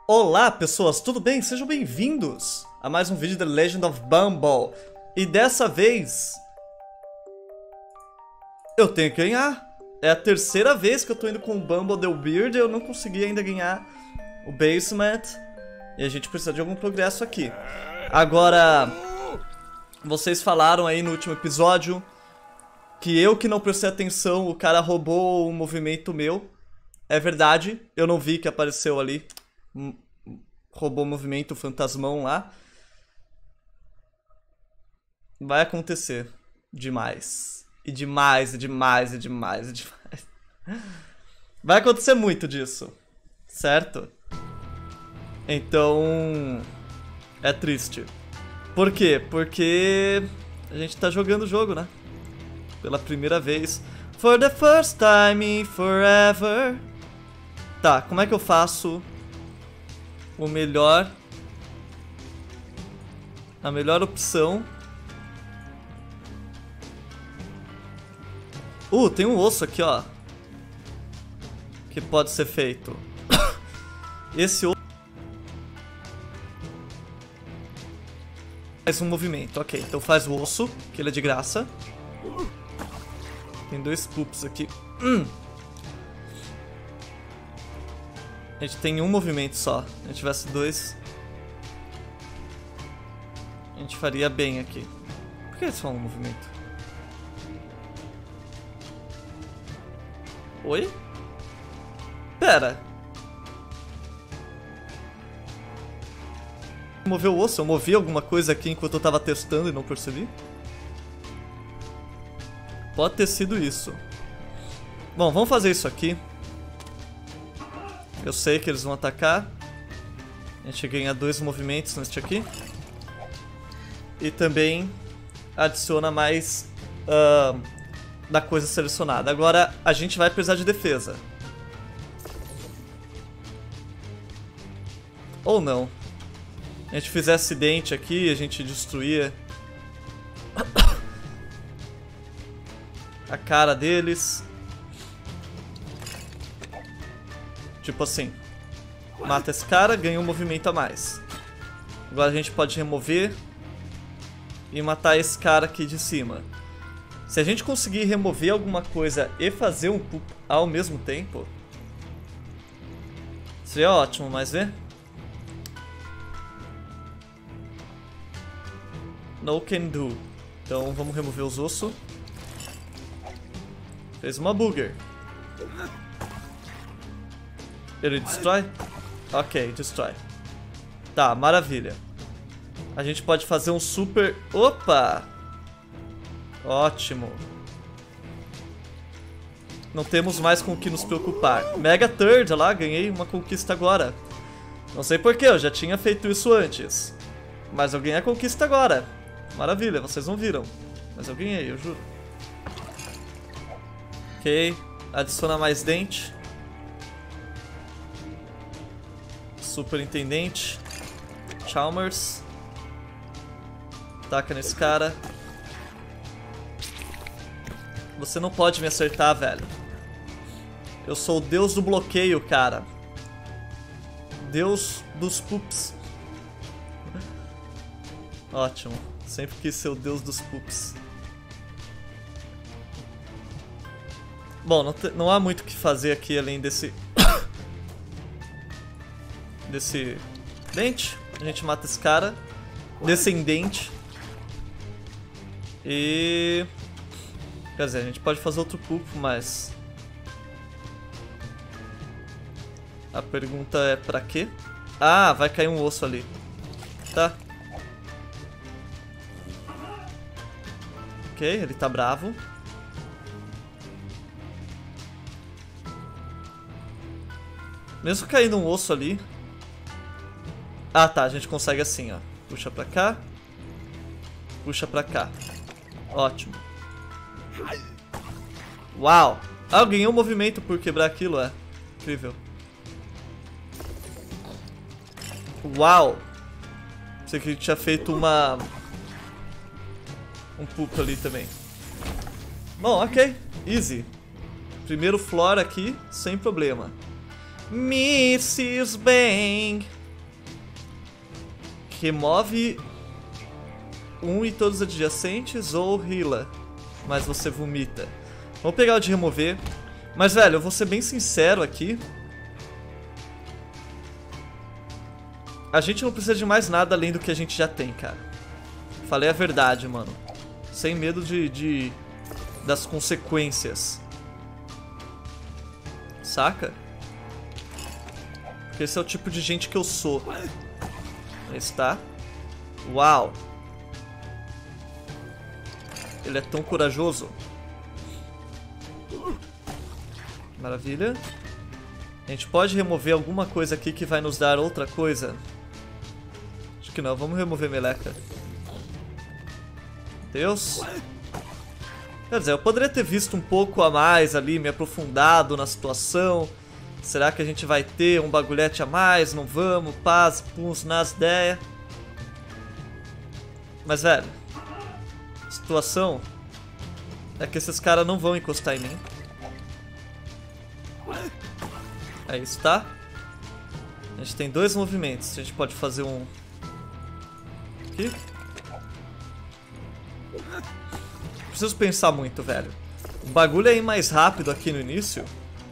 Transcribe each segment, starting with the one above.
Olá pessoas, tudo bem? Sejam bem-vindos a mais um vídeo de The Legend of Bumble. E dessa vez eu tenho que ganhar. É a terceira vez que eu tô indo com o Bumble The Weird e eu não consegui ainda ganhar o Basement. E a gente precisa de algum progresso aqui. Agora, vocês falaram aí no último episódio que eu que não prestei atenção, o cara roubou um movimento meu. É verdade, eu não vi que apareceu ali. Roubou o movimento fantasmão lá. Vai acontecer demais. E demais, e demais, e demais, e demais. Vai acontecer muito disso. Certo? Então... é triste. Por quê? Porque a gente tá jogando o jogo, né? Pela primeira vez. For the first time forever. Tá, como é que eu faço o melhor... a melhor opção? Tem um osso aqui, ó. Que pode ser feito. Esse osso... faz um movimento, ok. Então faz o osso, que ele é de graça. Tem dois poops aqui. A gente tem um movimento só. Se a gente tivesse dois, a gente faria bem aqui. Por que é só um movimento? Oi? Pera. Moveu o osso? Eu movi alguma coisa aqui enquanto eu tava testando e não percebi? Pode ter sido isso. Bom, vamos fazer isso aqui. Eu sei que eles vão atacar. A gente ganha dois movimentos neste aqui. E também adiciona mais da coisa selecionada. Agora a gente vai precisar de defesa. Ou não. A gente fizer acidente aqui, a gente destruía a cara deles. Tipo assim, mata esse cara, ganha um movimento a mais. Agora a gente pode remover e matar esse cara aqui de cima. Se a gente conseguir remover alguma coisa e fazer um poop ao mesmo tempo, seria ótimo, mas vê? No can do. Então vamos remover os ossos. Fez uma booger. Ele destrói? Ok, destrói. Tá, maravilha. A gente pode fazer um super... Opa! Ótimo. Não temos mais com o que nos preocupar. Mega Third, olha lá, ganhei uma conquista agora. Não sei porquê, eu já tinha feito isso antes. Mas eu ganhei a conquista agora. Maravilha, vocês não viram. Mas eu ganhei, eu juro. Ok, adiciona mais dente. Superintendente. Chalmers. Ataca nesse cara. Você não pode me acertar, velho. Eu sou o deus do bloqueio, cara. Deus dos poops. Ótimo. Sempre quis ser o deus dos poops. Bom, não há muito o que fazer aqui além desse... desse dente. A gente mata esse cara. Descendente. E... quer dizer, a gente pode fazer outro poop, mas... a pergunta é pra quê? Ah, vai cair um osso ali. Tá. Ok, ele tá bravo. Mesmo caindo um osso ali... ah, tá, a gente consegue assim, ó. Puxa pra cá. Puxa pra cá. Ótimo. Uau! Ah, eu ganhei um movimento por quebrar aquilo, é. Incrível. Uau! Pensei que a gente tinha feito uma... um poop ali também. Bom, ok. Easy. Primeiro floor aqui, sem problema. Mrs. Bang. Remove um e todos os adjacentes ou heala, mas você vomita. Vamos pegar o de remover. Mas, velho, eu vou ser bem sincero aqui. A gente não precisa de mais nada além do que a gente já tem, cara. Falei a verdade, mano. Sem medo das consequências. Saca? Porque esse é o tipo de gente que eu sou. Esse tá. Uau. Ele é tão corajoso. Maravilha. A gente pode remover alguma coisa aqui que vai nos dar outra coisa? Acho que não. Vamos remover meleca. Deus. Quer dizer, eu poderia ter visto um pouco a mais ali, me aprofundado na situação. Será que a gente vai ter um bagulhete a mais? Não vamos? Paz, puns, nas ideias. Mas, velho, a situação é que esses caras não vão encostar em mim. É isso, tá? A gente tem 2 movimentos. A gente pode fazer um aqui. Preciso pensar muito, velho. O bagulho é ir mais rápido aqui no início.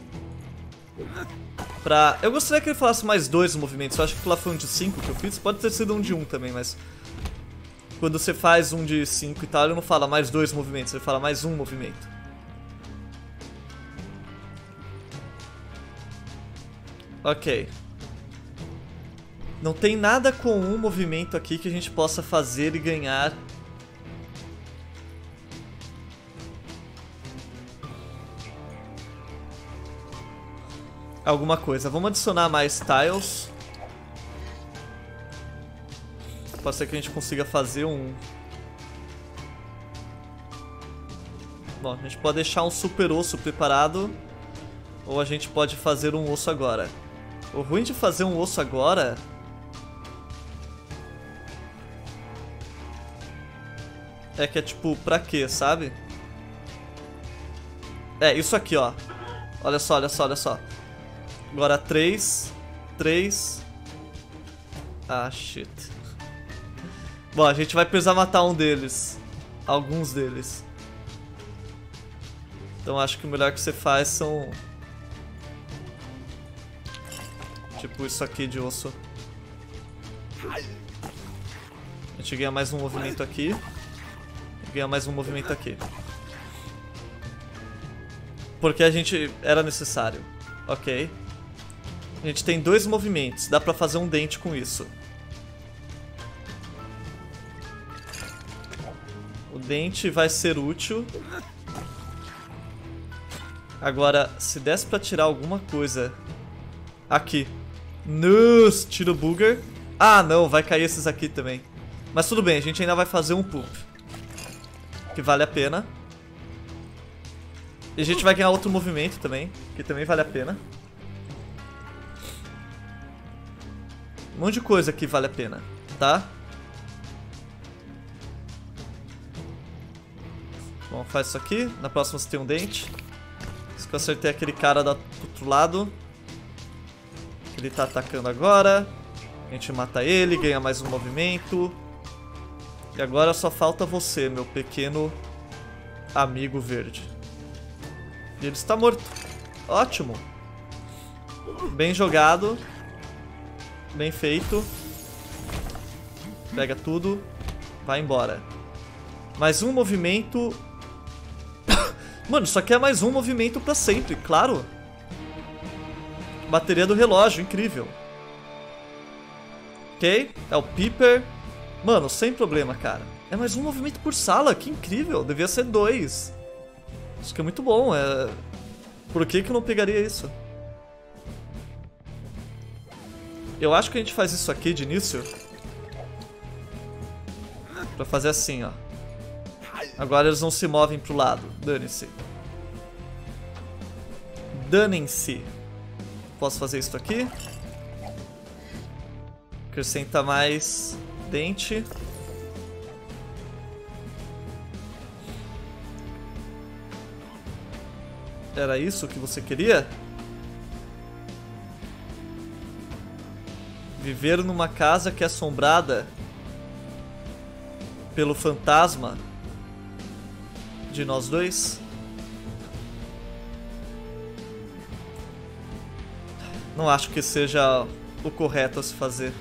Eu gostaria que ele falasse mais 2 movimentos. Eu acho que lá foi um de 5 que eu fiz. Pode ter sido um de 1 também, mas quando você faz um de 5 e tal, ele não fala mais 2 movimentos, ele fala mais um movimento. Ok. Não tem nada com um movimento aqui que a gente possa fazer e ganhar. Alguma coisa. Vamos adicionar mais tiles. Pode ser que a gente consiga fazer um... Bom, a gente pode deixar um super osso preparado. Ou a gente pode fazer um osso agora. O ruim de fazer um osso agora é que é tipo, pra quê, sabe? É, isso aqui, ó. Olha só, olha só, olha só. Agora 3. Ah, shit. Bom, a gente vai precisar matar um deles. Alguns deles. Então acho que o melhor que você faz são... tipo isso aqui de osso. A gente ganha mais um movimento aqui. E ganha mais um movimento aqui. Porque a gente... era necessário. Ok. A gente tem 2 movimentos. Dá pra fazer um dente com isso. O dente vai ser útil. Agora, se desse pra tirar alguma coisa... aqui. Nossa, tira o booger. Ah, não, vai cair esses aqui também. Mas tudo bem, a gente ainda vai fazer um poop. Que vale a pena. E a gente vai ganhar outro movimento também, que também vale a pena. Um monte de coisa que vale a pena, tá? Bom, faz isso aqui. Na próxima você tem um dente. Se eu acertei aquele cara do outro lado. Ele tá atacando agora. A gente mata ele, ganha mais um movimento. E agora só falta você, meu pequeno amigo verde. E ele está morto. Ótimo. Bem jogado. Bem feito. Pega tudo. Vai embora. Mais um movimento. Mano, só quer mais um movimento pra sempre, claro. Bateria do relógio, incrível. Ok, é o Piper. Mano, sem problema, cara. É mais um movimento por sala, que incrível. Devia ser 2. Isso que é muito bom. Por que eu não pegaria isso? Eu acho que a gente faz isso aqui de início pra fazer assim, ó. Agora eles não se movem pro lado. Dane-se. Danem-se. Posso fazer isso aqui. Acrescenta mais dente. Era isso que você queria? Viver numa casa que é assombrada pelo fantasma de nós dois? Não acho que seja o correto a se fazer.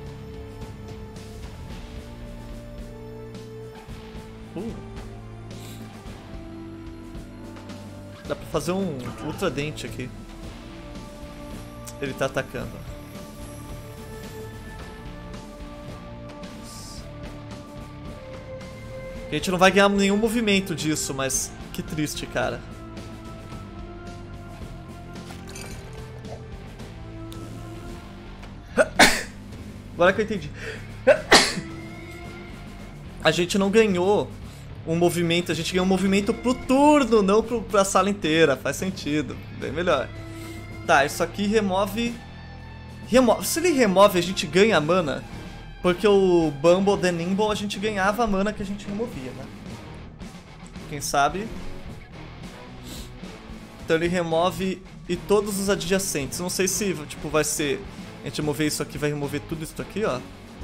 Dá pra fazer um ultra dente aqui. Ele tá atacando. A gente não vai ganhar nenhum movimento disso, mas que triste, cara. Agora que eu entendi. A gente não ganhou um movimento, a gente ganhou um movimento pro turno, não pra sala inteira. Faz sentido, bem melhor. Tá, isso aqui remove... Se ele remove, a gente ganha mana. Porque o Bumble The Nimble a gente ganhava a mana que a gente removia, né? Quem sabe? Então ele remove e todos os adjacentes. Não sei se, tipo, vai ser... A gente remover isso aqui, vai remover tudo isso aqui, ó.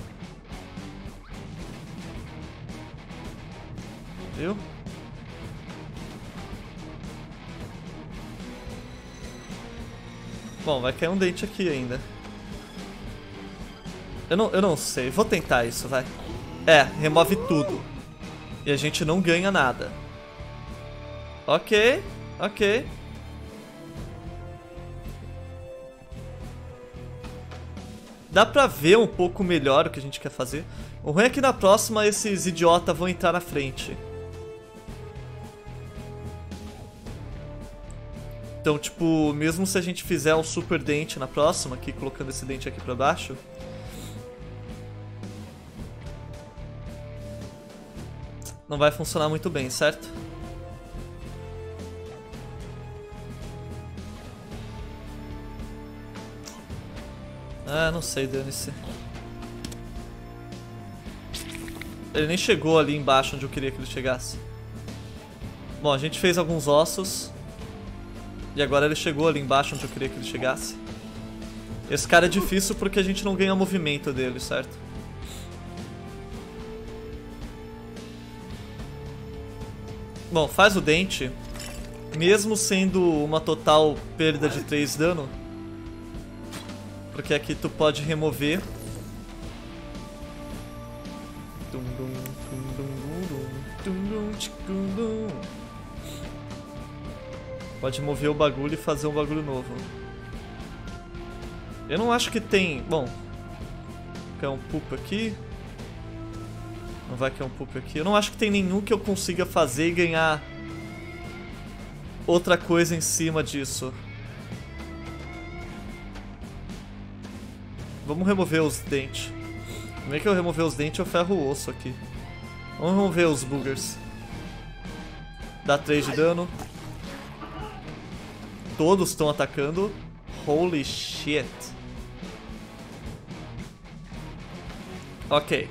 Viu? Bom, vai cair um dente aqui ainda. Eu não sei. Vou tentar isso, vai. É, remove tudo. E a gente não ganha nada. Ok, ok. Dá pra ver um pouco melhor o que a gente quer fazer. O ruim é que na próxima esses idiotas vão entrar na frente. Então, tipo, mesmo se a gente fizer um super dente na próxima, aqui colocando esse dente aqui pra baixo... Não vai funcionar muito bem, certo? Ah, não sei, dane-se. Ele nem chegou ali embaixo onde eu queria que ele chegasse. Bom, a gente fez alguns ossos. E agora ele chegou ali embaixo onde eu queria que ele chegasse. Esse cara é difícil porque a gente não ganha movimento dele, certo? Bom, faz o dente. Mesmo sendo uma total perda de 3 dano. Porque aqui tu pode remover. Pode mover o bagulho e fazer um bagulho novo. Eu não acho que tem... Bom, quer um poop aqui. Não vai cair um poop aqui. Eu não acho que tem nenhum que eu consiga fazer e ganhar outra coisa em cima disso. Vamos remover os dentes. Como é que eu remover os dentes, eu ferro o osso aqui. Vamos remover os boogers. Dá 3 de dano. Todos estão atacando. Holy shit. Ok.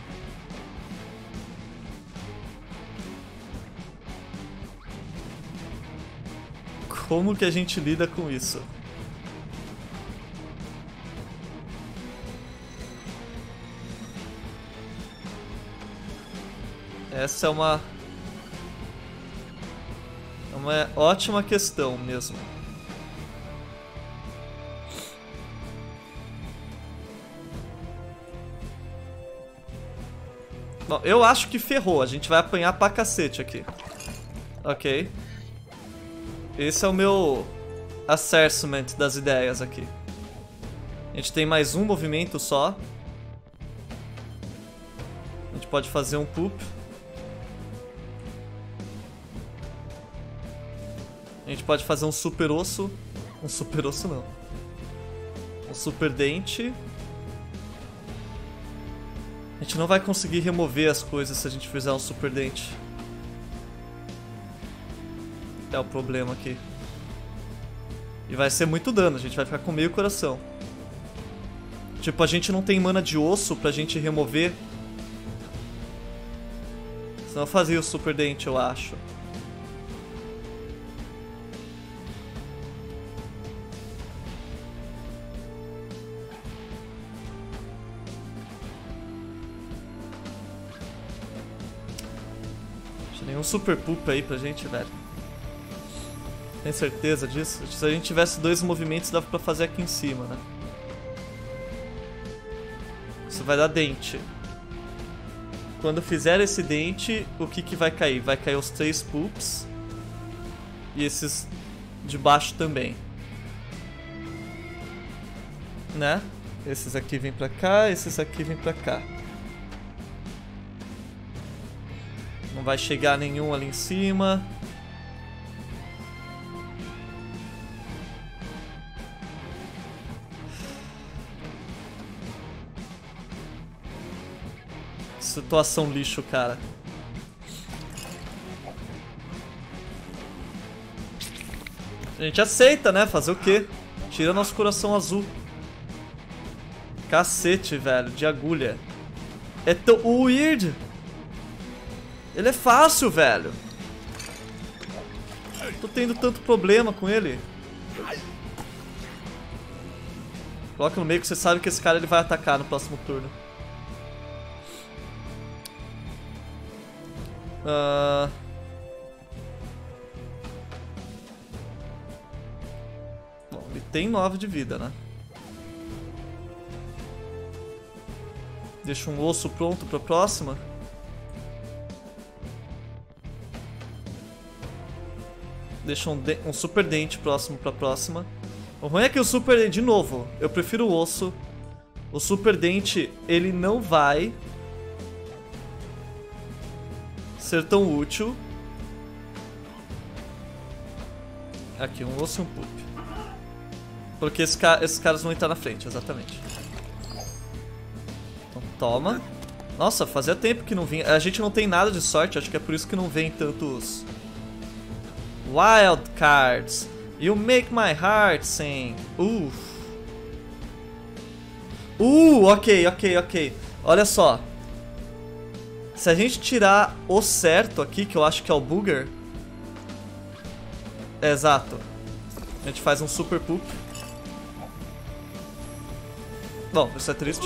Como que a gente lida com isso? Essa é uma ótima questão mesmo. Bom, eu acho que ferrou. A gente vai apanhar pra cacete aqui. Ok. Esse é o meu assessment das ideias aqui. A gente tem mais um movimento só. A gente pode fazer um poop. A gente pode fazer um super osso. Um super osso não. Um super dente. A gente não vai conseguir remover as coisas se a gente fizer um super dente. É o problema aqui. E vai ser muito dano, a gente vai ficar com meio coração. Tipo, a gente não tem mana de osso pra gente remover. Senão eu fazia o super dente, eu acho. Tinha nenhum super poop aí pra gente, velho. Tem certeza disso? Se a gente tivesse 2 movimentos, dava pra fazer aqui em cima, né? Isso vai dar dente. Quando fizer esse dente, o que vai cair? Vai cair os 3 poops. E esses de baixo também. Né? Esses aqui vêm pra cá, esses aqui vêm pra cá. Não vai chegar nenhum ali em cima. Situação lixo, cara. A gente aceita, né? Fazer o quê? Tira nosso coração azul. Cacete, velho. De agulha. É tão weird. Ele é fácil, velho. Tô tendo tanto problema com ele. Coloca no meio que você sabe que esse cara ele vai atacar no próximo turno. Bom, ele tem 9 de vida, né? Deixa um osso pronto pra próxima. Deixa um super dente próximo pra próxima. O ruim é que o super dente, de novo, eu prefiro o osso. O super dente, ele não vai ser tão útil. Aqui, um osso e um poop. Porque esses caras vão entrar na frente, exatamente. Então toma. Nossa, fazia tempo que não vinha. A gente não tem nada de sorte, acho que é por isso que não vem tantos Wild Cards. You make my heart sing. Ok. Olha só. Se a gente tirar o certo aqui, que eu acho que é o Booger. É, exato. A gente faz um super poop. Bom, isso é triste.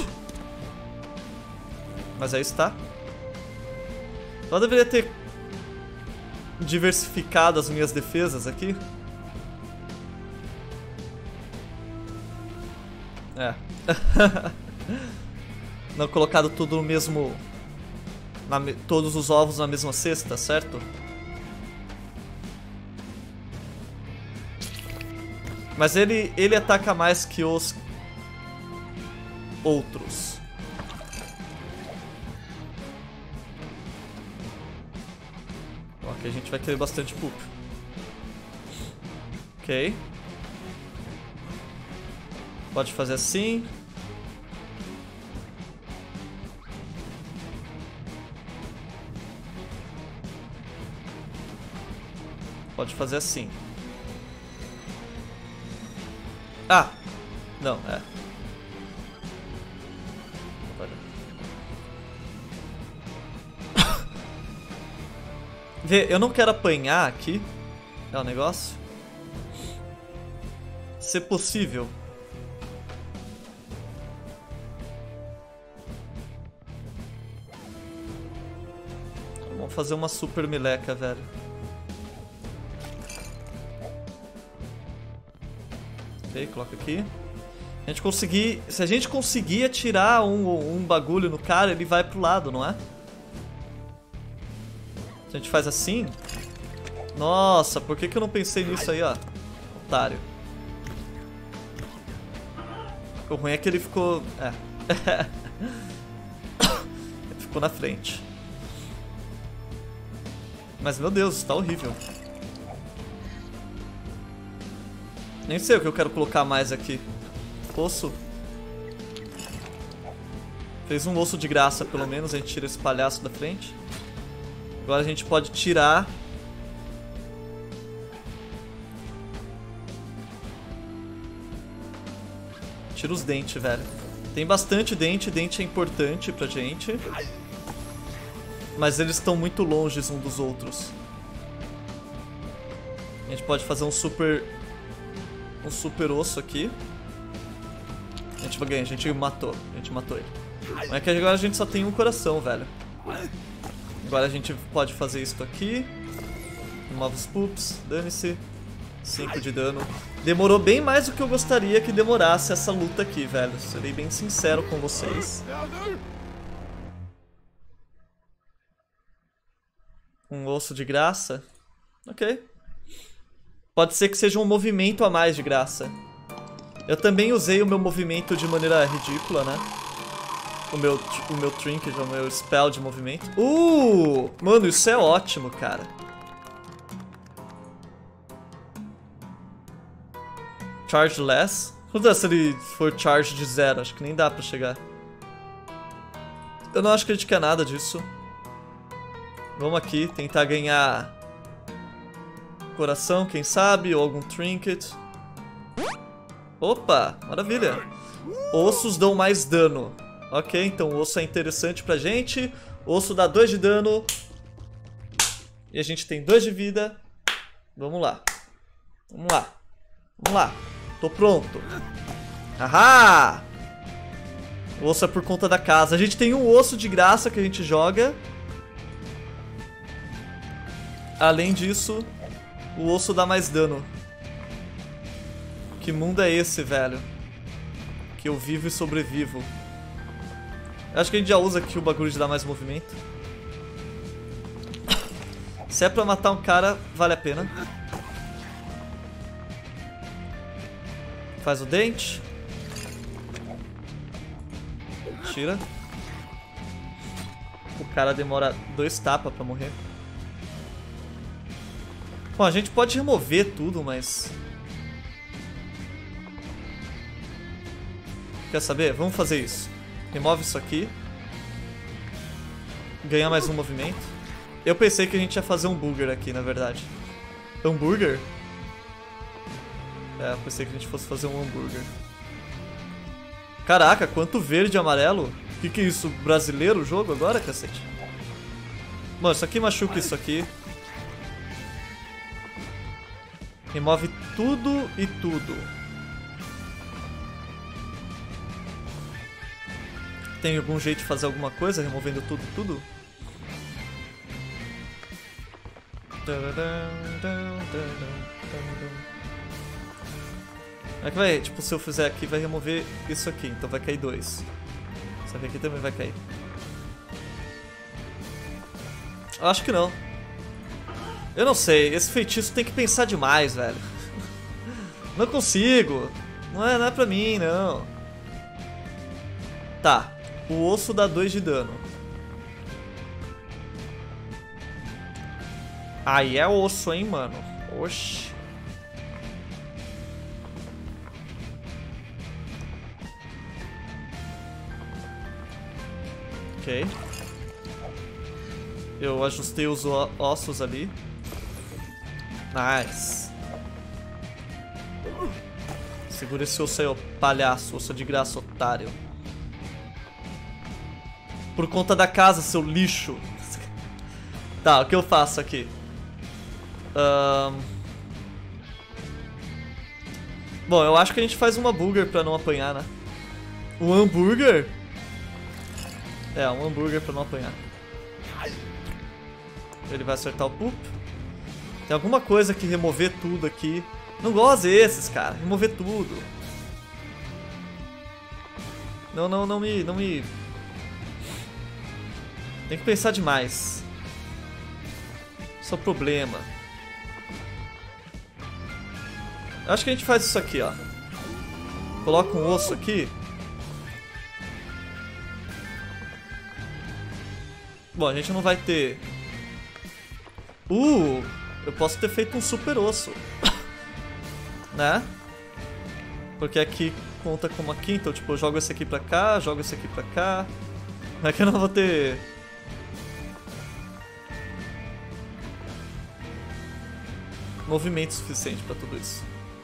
Mas aí está. Eu deveria ter diversificado as minhas defesas aqui. É. Não colocado tudo no mesmo... todos os ovos na mesma cesta, certo? Mas ele ataca mais que os outros. Ok, a gente vai querer bastante poop. Ok. Pode fazer assim. Pode fazer assim. Ah! Não, é. Vê, eu não quero apanhar aqui. É o negócio. Se possível. Vamos fazer uma super meleca, velho. Ok, coloca aqui. Se a gente conseguir atirar um bagulho no cara, ele vai pro lado, não é? Se a gente faz assim... Nossa, por que eu não pensei nisso aí, ó? Otário. O ruim é que ele ficou... É. Ele ficou na frente. Mas, meu Deus, tá horrível. Nem sei o que eu quero colocar mais aqui. Osso. Fez um osso de graça, pelo menos. A gente tira esse palhaço da frente. Agora a gente pode tirar... Tira os dentes, velho. Tem bastante dente. Dente é importante pra gente. Mas eles estão muito longe uns dos outros. A gente pode fazer um super osso aqui. A gente vai ganhar, a gente matou ele. Mas é que agora a gente só tem um coração, velho. Agora a gente pode fazer isso aqui. Remove os poops, dane-se. 5 de dano. Demorou bem mais do que eu gostaria que demorasse essa luta aqui, velho. Serei bem sincero com vocês. Um osso de graça? Ok. Pode ser que seja um movimento a mais de graça. Eu também usei o meu movimento de maneira ridícula, né? O meu trinket, o meu spell de movimento. Mano, isso é ótimo, cara. Charge less? Quanto é se ele for charge de 0? Acho que nem dá pra chegar. Eu não acho que a gente quer nada disso. Vamos aqui tentar ganhar coração, quem sabe, ou algum trinket. Opa, maravilha. Ossos dão mais dano. Ok, então o osso é interessante pra gente. O osso dá 2 de dano. E a gente tem 2 de vida. Vamos lá. Vamos lá. Vamos lá. Tô pronto. Ahá! O osso é por conta da casa. A gente tem um osso de graça que a gente joga. Além disso, o osso dá mais dano. Que mundo é esse, velho? Que eu vivo e sobrevivo. Eu acho que a gente já usa aqui o bagulho de dar mais movimento. Se é pra matar um cara, vale a pena. Faz o dente. Tira. O cara demora 2 tapas pra morrer. Bom, a gente pode remover tudo, mas... Quer saber? Vamos fazer isso. Remove isso aqui. Ganha mais um movimento. Eu pensei que a gente ia fazer um burger aqui, na verdade. Hambúrguer? É, eu pensei que a gente fosse fazer um hambúrguer. Caraca, quanto verde e amarelo. Que é isso? Brasileiro o jogo agora, cacete? Mano, isso aqui machuca isso aqui. Remove tudo e tudo. Tem algum jeito de fazer alguma coisa removendo tudo e tudo? É que vai, tipo, se eu fizer aqui vai remover isso aqui, então vai cair 2. Só que aqui também vai cair. Acho que não. Eu não sei, esse feitiço tem que pensar demais, velho. Não consigo. Não é pra mim, não. Tá, o osso dá 2 de dano. Aí é osso, hein, mano. Oxi. Ok. Eu ajustei os ossos ali. Nice. Segura esse osso aí, ó, palhaço. Osso de graça, otário. Por conta da casa, seu lixo. Tá, o que eu faço aqui? Bom, eu acho que a gente faz uma burger pra não apanhar, né? Um hambúrguer? É, um hambúrguer pra não apanhar. Ele vai acertar o poop. Tem alguma coisa que remover tudo aqui. Não gosto desses, cara. Remover tudo. Não me... Tem que pensar demais. Só problema. Eu acho que a gente faz isso aqui, ó. Coloca um osso aqui. Bom, a gente não vai ter... eu posso ter feito um super osso. Né? Porque aqui conta como aqui, então tipo, eu jogo esse aqui pra cá, jogo esse aqui pra cá. Como é que eu não vou ter... movimento suficiente pra tudo isso?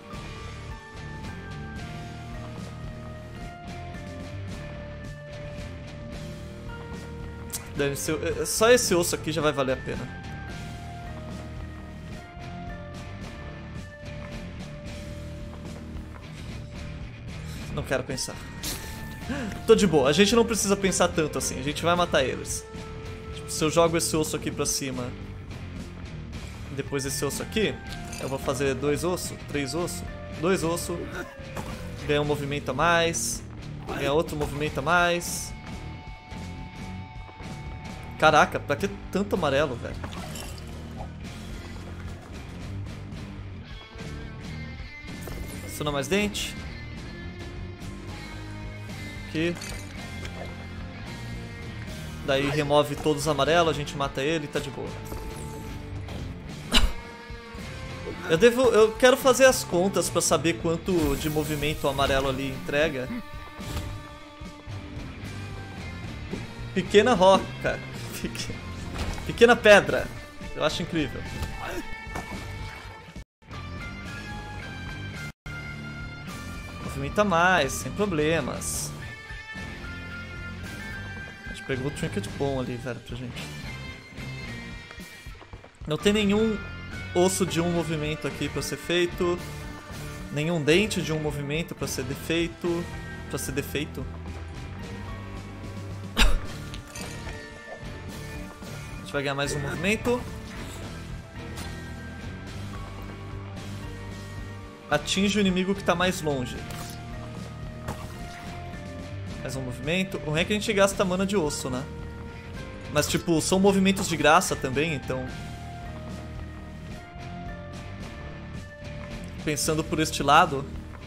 Deve ser... Só esse osso aqui já vai valer a pena. Não quero pensar. Tô de boa, a gente não precisa pensar tanto assim, a gente vai matar eles. A gente se eu jogo esse osso aqui pra cima, depois esse osso aqui, eu vou fazer 2 ossos, 3 ossos, 2 ossos, ganhar um movimento a mais, ganhar outro movimento a mais. Caraca, pra que tanto amarelo, velho? Adiciona mais dente. Aqui. Daí remove todos os amarelos, a gente mata ele e tá de boa. Eu quero fazer as contas pra saber quanto de movimento o amarelo ali entrega. Pequena roca. Pequena pedra. Eu acho incrível. Movimenta mais, sem problemas. A gente pegou o trinket bom ali, velho, pra gente. Não tem nenhum osso de um movimento aqui pra ser feito. Nenhum dente de um movimento pra ser defeito. A gente vai ganhar mais um movimento. Atinge o inimigo que tá mais longe. Mais um movimento. O ruim é que a gente gasta mana de osso, né? Mas, tipo, são movimentos de graça também, então... Pensando por este lado...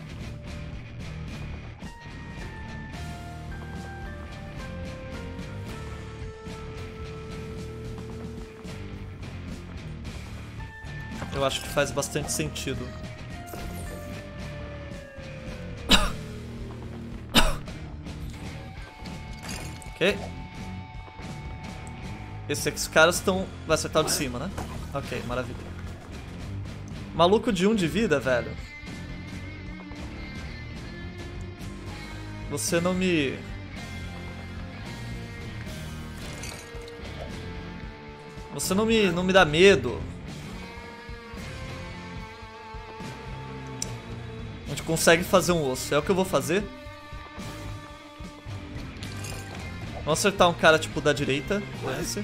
Eu acho que faz bastante sentido. Ok. Esses caras estão... Vai acertar o de cima, né? Ok, maravilha. Maluco de 1 de vida, velho. Você não me... Você não me dá medo. A gente consegue fazer um osso. É o que eu vou fazer. Vamos acertar um cara tipo da direita. Esse.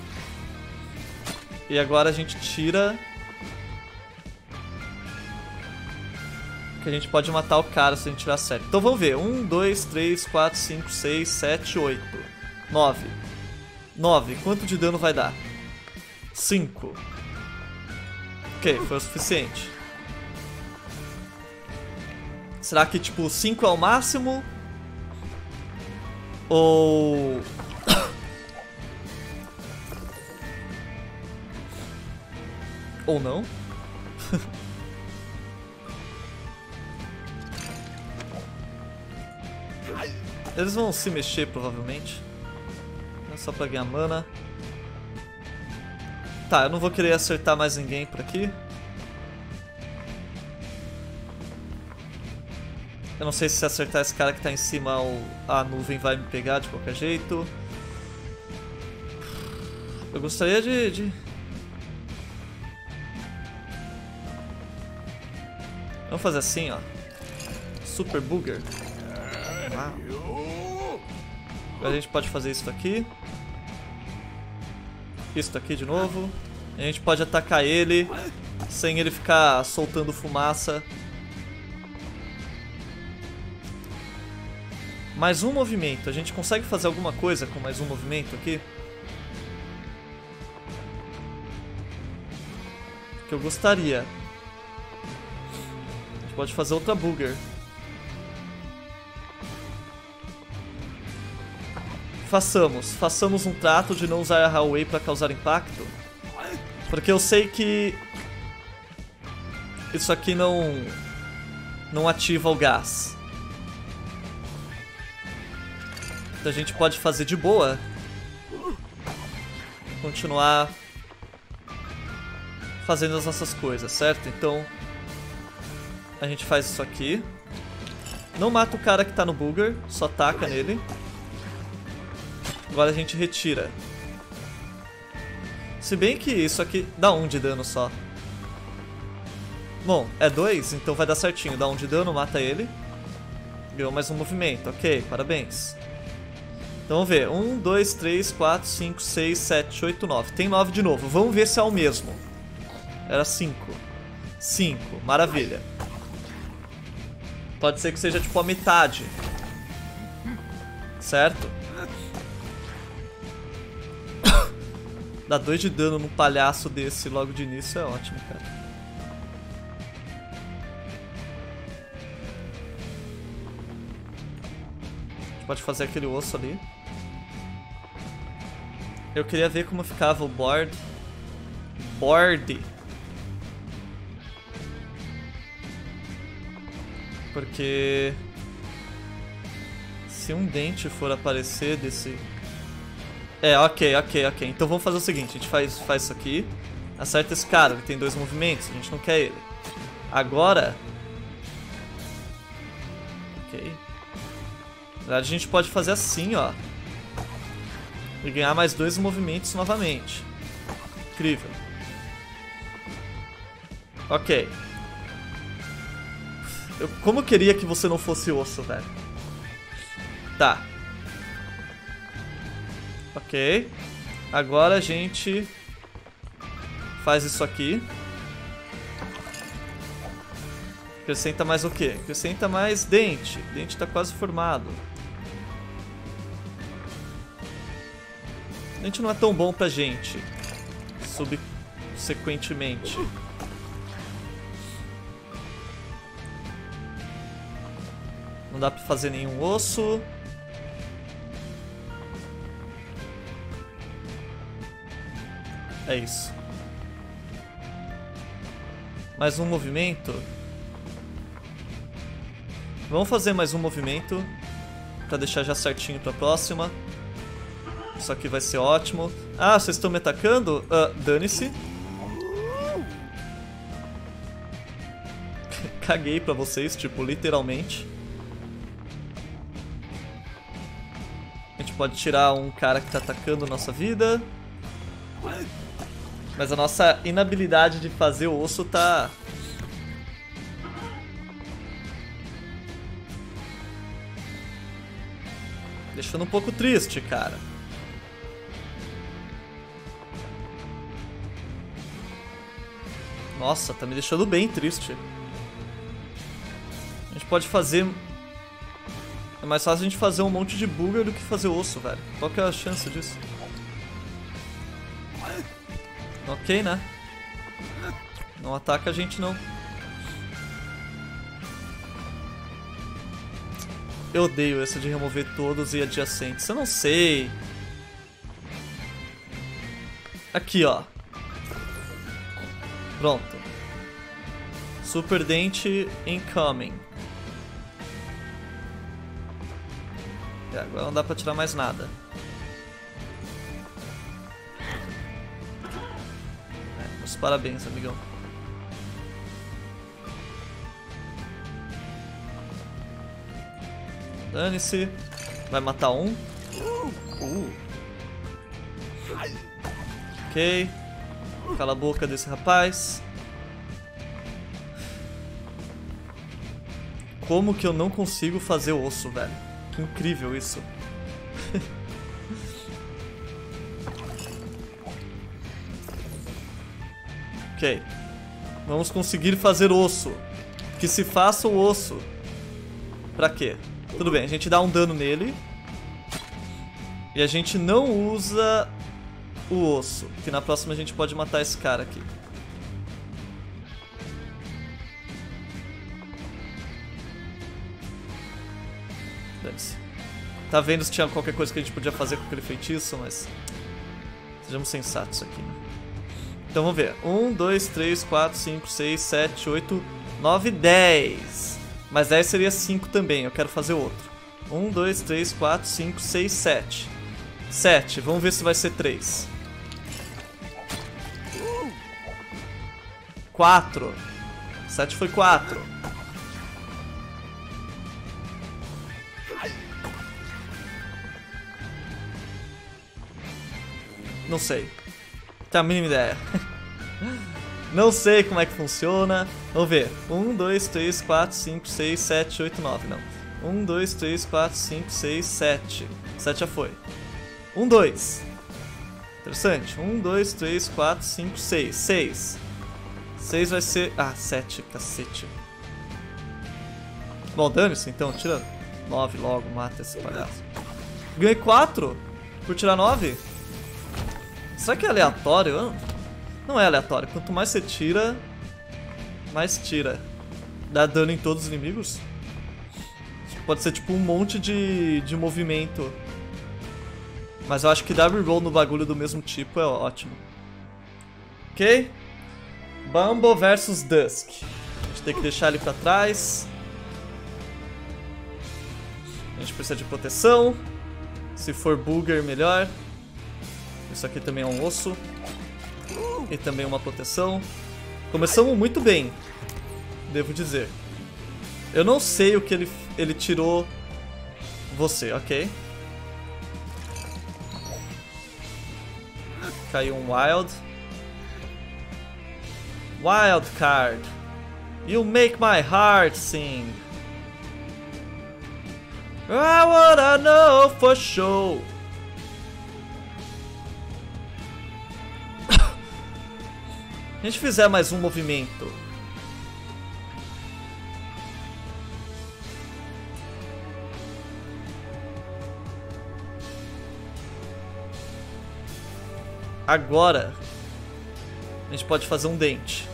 E agora a gente tira... Que a gente pode matar o cara se a gente tirar certo. Então vamos ver. 1, 2, 3, 4, 5, 6, 7, 8, 9. 9. Quanto de dano vai dar? 5. Ok, foi o suficiente. Será que tipo 5 é o máximo? Ou... Ou não? Eles vão se mexer provavelmente. É só pra ganhar mana. Tá, eu não vou querer acertar mais ninguém por aqui. Eu não sei se acertar esse cara que tá em cima, a nuvem vai me pegar de qualquer jeito. Eu gostaria de... Vamos fazer assim, ó. Super Booger. Agora a gente pode fazer isso aqui. Isso aqui de novo. A gente pode atacar ele sem ele ficar soltando fumaça. Mais um movimento. A gente consegue fazer alguma coisa com mais um movimento aqui? Que eu gostaria. A gente pode fazer outra Booger. Façamos um trato de não usar a Hallway para causar impacto. Porque eu sei que isso aqui não ativa o gás. Então a gente pode fazer de boa. Continuar fazendo as nossas coisas, certo? Então a gente faz isso aqui. Não mata o cara que tá no Booger, só taca nele. Agora a gente retira. Se bem que isso aqui dá 1 de dano só. Bom, é 2, então vai dar certinho. Dá 1 de dano, mata ele. Ganhou mais um movimento, ok, parabéns. Então vamos ver. 1, 2, 3, 4, 5, 6, 7, 8, 9. Tem 9 de novo. Vamos ver se é o mesmo. Era 5. 5. Maravilha. Pode ser que seja tipo a metade. Certo? Dar 2 de dano num palhaço desse logo de início é ótimo, cara. A gente pode fazer aquele osso ali. Eu queria ver como ficava o board. Porque se um dente for aparecer desse... ok. Então vamos fazer o seguinte, a gente faz isso aqui. Acerta esse cara, ele tem 2 movimentos, a gente não quer ele. Agora... Ok. Na verdade a gente pode fazer assim, ó. E ganhar mais 2 movimentos novamente. Incrível. Ok. Como eu queria que você não fosse osso, velho. Tá. Ok. Agora a gente faz isso aqui. Acrescenta mais o quê? Acrescenta mais dente. Dente tá quase formado. Dente não é tão bom pra gente. Subsequentemente. Não dá pra fazer nenhum osso. É isso. Mais um movimento. Vamos fazer mais um movimento pra deixar já certinho pra próxima. Isso aqui vai ser ótimo. Ah, vocês estão me atacando? Dane-se. Caguei pra vocês, tipo, literalmente. A gente pode tirar um cara que tá atacando nossa vida. Mas a nossa inabilidade de fazer o osso tá... deixando um pouco triste, cara. Nossa, tá me deixando bem triste. A gente pode fazer... É mais fácil a gente fazer um monte de booger do que fazer osso, velho. Qual que é a chance disso? Ok, né? Não ataca a gente, não. Eu odeio essa de remover todos e adjacentes. Eu não sei. Aqui, ó. Pronto. Super dente incoming. E agora não dá pra tirar mais nada. Meus parabéns, amigão. Dane-se. Vai matar um. Ok. Cala a boca desse rapaz. Como que eu não consigo fazer osso, velho? Que incrível isso. Ok. Vamos conseguir fazer osso. Que se faça o osso. Pra quê? Tudo bem, a gente dá um dano nele. E a gente não usa o osso. Que na próxima a gente pode matar esse cara aqui. Dane-se. Tá vendo se tinha qualquer coisa que a gente podia fazer com aquele feitiço, mas... sejamos sensatos aqui, né? Então vamos ver. 1, 2, 3, 4, 5, 6, 7, 8, 9, 10. Mas 10 seria 5 também, eu quero fazer outro. 1, 2, 3, 4, 5, 6, 7. 7, vamos ver se vai ser 3. 4. 7 foi 4. Não sei. Tenho a mínima ideia. Não sei como é que funciona. Vamos ver. 1, 2, 3, 4, 5, 6, 7, 8, 9. Não. 1, 2, 3, 4, 5, 6, 7. 7 já foi. 1, 2. Interessante. 1, 2, 3, 4, 5, 6. 6. 6 vai ser... Ah, 7, cacete. Bom, dane-se então, tira 9 logo, mata esse palhaço. Ganhei 4 por tirar 9? Será que é aleatório? Não é aleatório, quanto mais você tira, mais tira. Dá dano em todos os inimigos? Pode ser tipo um monte de movimento. Mas eu acho que dar reroll no bagulho do mesmo tipo é ótimo. Ok? Bumble versus Dusk. A gente tem que deixar ele pra trás. A gente precisa de proteção. Se for Booger, melhor. Isso aqui também é um osso. E também uma proteção. Começamos muito bem, devo dizer. Eu não sei o que ele tirou você, ok? Caiu um Wild. Wild Card. You make my heart sing. I wanna know for sure. A gente fizer mais um movimento. Agora a gente pode fazer um dente.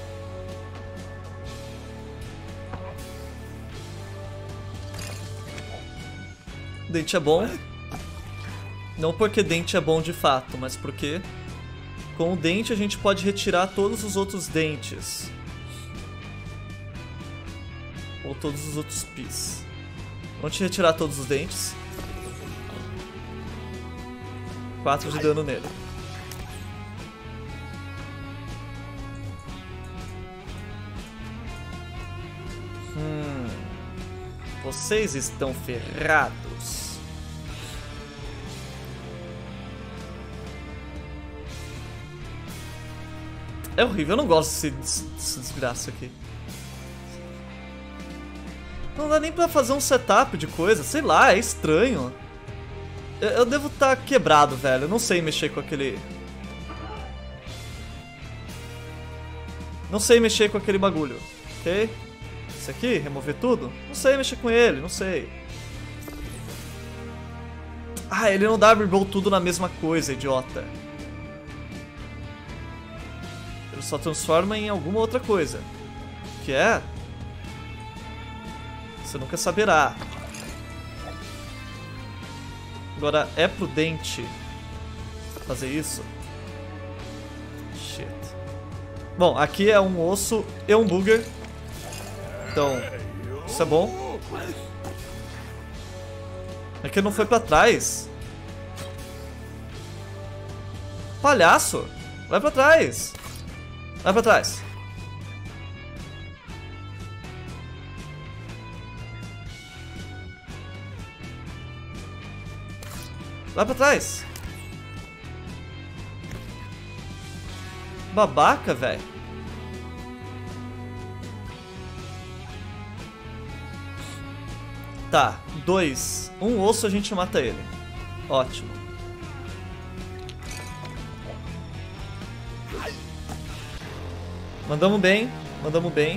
Dente é bom. Não porque dente é bom de fato, mas porque com o dente a gente pode retirar todos os outros dentes. Ou todos os outros pis. Vamos retirar todos os dentes. 4 de dano nele. Vocês estão ferrados. É horrível, eu não gosto desse desgraça aqui. Não dá nem pra fazer um setup de coisa, sei lá, é estranho. Eu devo estar quebrado, velho, eu não sei mexer com aquele... Não sei mexer com aquele bagulho, ok? Esse aqui, remover tudo? Não sei mexer com ele, não sei. Ah, ele não dá reroll tudo na mesma coisa, idiota. Ele só transforma em alguma outra coisa. Que é? Você nunca saberá. Agora, é prudente fazer isso? Shit. Bom, aqui é um osso e um booger. Então, isso é bom. É que não foi pra trás. Palhaço! Vai pra trás! Vai pra trás! Vai pra trás! Babaca, velho! Tá, 2. Um osso a gente mata ele. Ótimo. Mandamos bem, mandamos bem.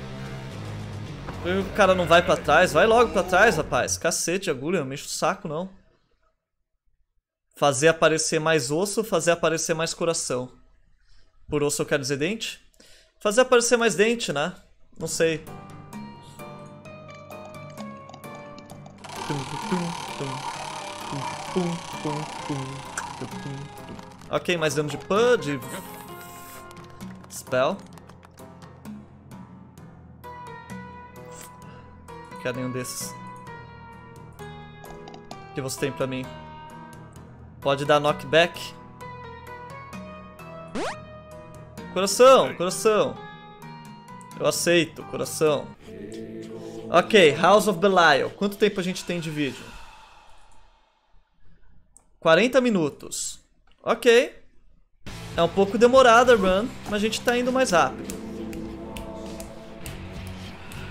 O cara não vai pra trás. Vai logo pra trás, rapaz. Cacete, agulha, não mexe o saco, não. Fazer aparecer mais osso, fazer aparecer mais coração. Por osso eu quero dizer dente? Fazer aparecer mais dente, né? Não sei. Ok, mais dano de PUD. Spell. Não quero nenhum desses. O que você tem pra mim? Pode dar knockback. Coração, coração. Eu aceito, coração. Ok, House of Belial. Quanto tempo a gente tem de vídeo? 40 minutos. Ok. É um pouco demorada a run, mas a gente tá indo mais rápido.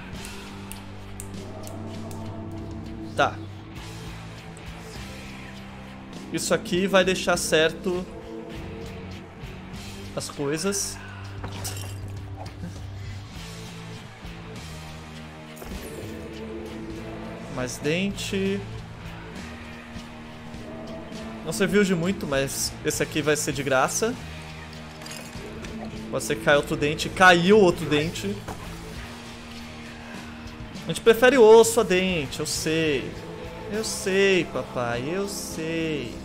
Tá. Isso aqui vai deixar certo as coisas. Mais dente. Não serviu de muito, mas esse aqui vai ser de graça. Pode ser que caia outro dente. Caiu outro dente. A gente prefere osso a dente, eu sei. Eu sei, papai, eu sei.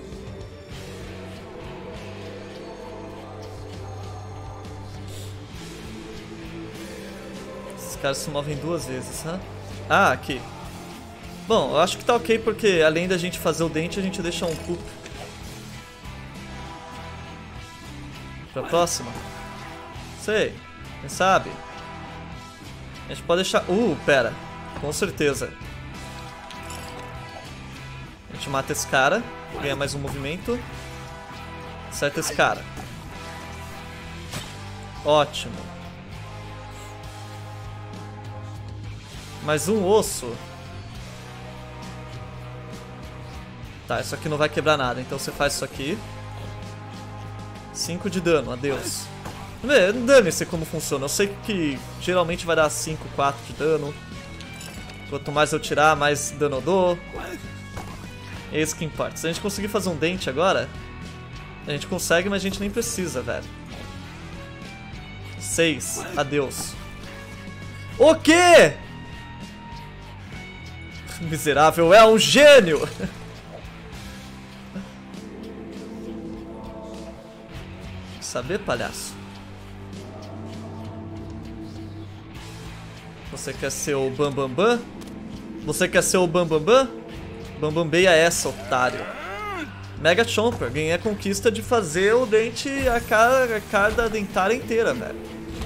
Esses caras se movem 2 vezes, hã? Ah, aqui. Bom, eu acho que tá ok porque além da gente fazer o dente, a gente deixa um poop. Pra próxima? Sei, quem sabe? A gente pode deixar... pera. Com certeza. A gente mata esse cara, ganha mais um movimento. Acerta esse cara. Ótimo. Mais um osso. Tá, isso aqui não vai quebrar nada, então você faz isso aqui. 5 de dano, adeus. Dane-se como funciona, eu sei que geralmente vai dar 5, 4 de dano. Quanto mais eu tirar, mais dano eu dou. É isso que importa. Se a gente conseguir fazer um dente agora, a gente consegue, mas a gente nem precisa, velho. 6, adeus. O quê? Miserável é um gênio! Saber, palhaço? Você quer ser o Bambambam? Você quer ser o Bambambam? Bambambeia essa, otário. Mega Chomper, ganhei a conquista de fazer o dente, a cara dentária inteira, velho.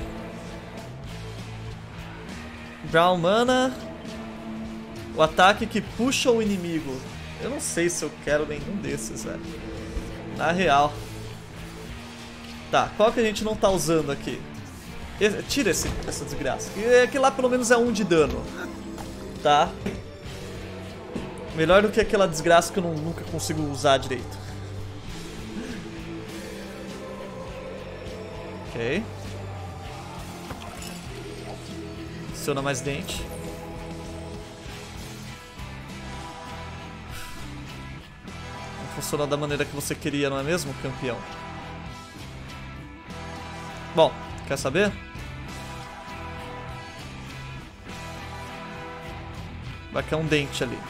Brown Mana. O ataque que puxa o inimigo. Eu não sei se eu quero nenhum desses, velho. Na real. Tá, qual que a gente não tá usando aqui? Tira essa desgraça. Que lá pelo menos é 1 de dano. Tá? Melhor do que aquela desgraça que eu nunca consigo usar direito. Ok. Adiciona mais dente. Não funciona da maneira que você queria, não é mesmo, campeão? Bom, quer saber? Vai cair um dente ali.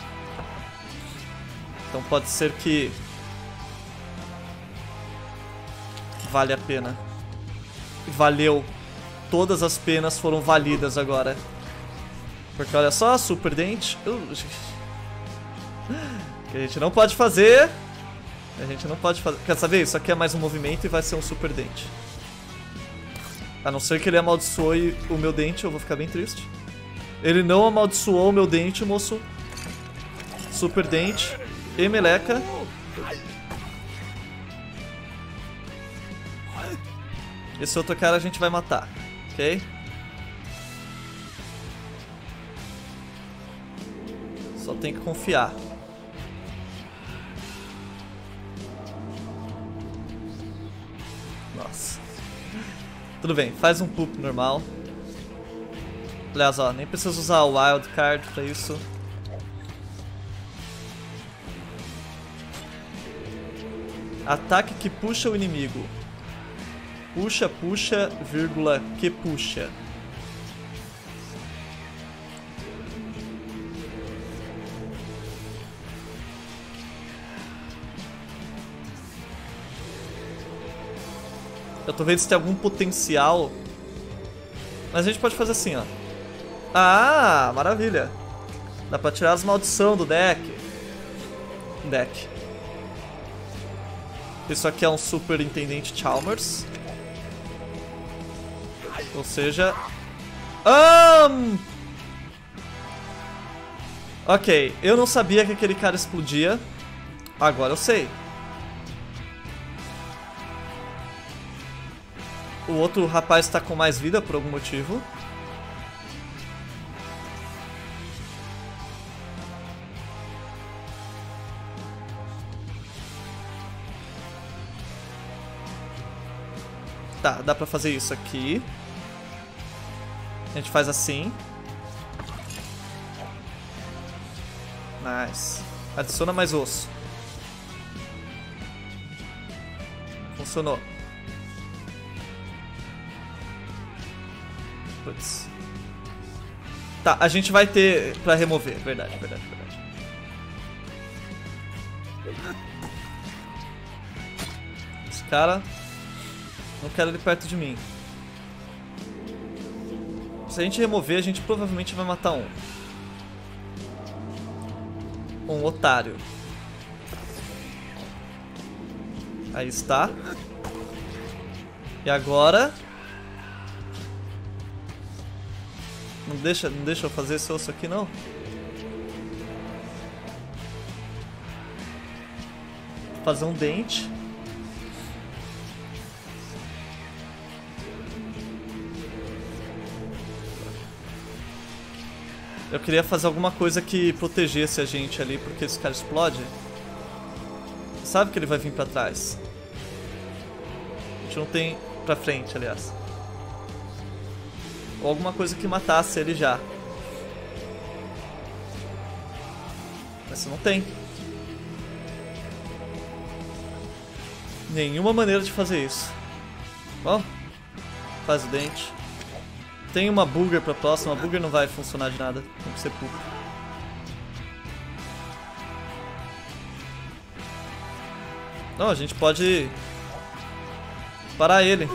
Então pode ser que vale a pena. Valeu. Todas as penas foram validas agora. Porque olha só, super dente. Que a gente não pode fazer. A gente não pode fazer. Quer saber? Isso aqui é mais um movimento e vai ser um super dente. A não ser que ele amaldiçoe o meu dente, eu vou ficar bem triste. Ele não amaldiçoou o meu dente, moço. Super dente. E meleca. Esse outro cara a gente vai matar, ok? Só tem que confiar. Nossa. Tudo bem, faz um poop normal. Aliás, ó, nem preciso usar o Wild Card pra isso. Ataque que puxa o inimigo. Puxa, puxa, vírgula, que puxa. Eu tô vendo se tem algum potencial. Mas a gente pode fazer assim, ó. Ah, maravilha. Dá pra tirar as maldições do deck. Isso aqui é um Superintendente Chalmers. Ou seja... Ok, eu não sabia que aquele cara explodia. Agora eu sei. O outro rapaz tá com mais vida por algum motivo. Tá, dá pra fazer isso aqui. A gente faz assim. Nice. Adiciona mais osso. Funcionou. Putz. Tá, a gente vai ter pra remover. Verdade, verdade, verdade. Esse cara... Não quero ele perto de mim. Se a gente remover, a gente provavelmente vai matar um. Um otário. Aí está. E agora... Não deixa eu fazer esse osso aqui, não. Fazer um dente. Eu queria fazer alguma coisa que protegesse a gente ali, porque esse cara explode. Sabe que ele vai vir pra trás. A gente não tem pra frente, aliás. Ou alguma coisa que matasse ele já. Mas não tem. Nenhuma maneira de fazer isso. Ó, faz o dente. Tem uma booger pra próxima. A booger não vai funcionar de nada. Tem que ser pulpo. Não, a gente pode parar ele.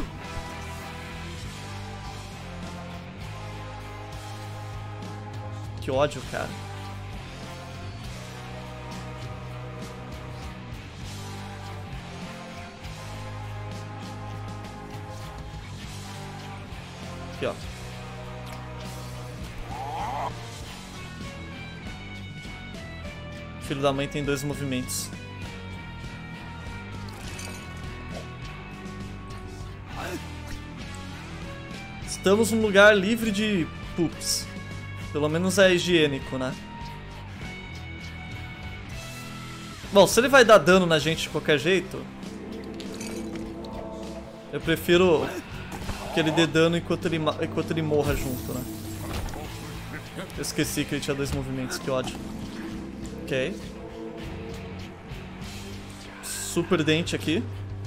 Que ódio, cara. Aqui, ó. Filho da mãe tem 2 movimentos. Estamos num lugar livre de poops. Pelo menos é higiênico, né? Bom, se ele vai dar dano na gente de qualquer jeito, eu prefiro que ele dê dano enquanto ele morra junto, né? Eu esqueci que ele tinha 2 movimentos, que ódio. Ok. Super dente aqui.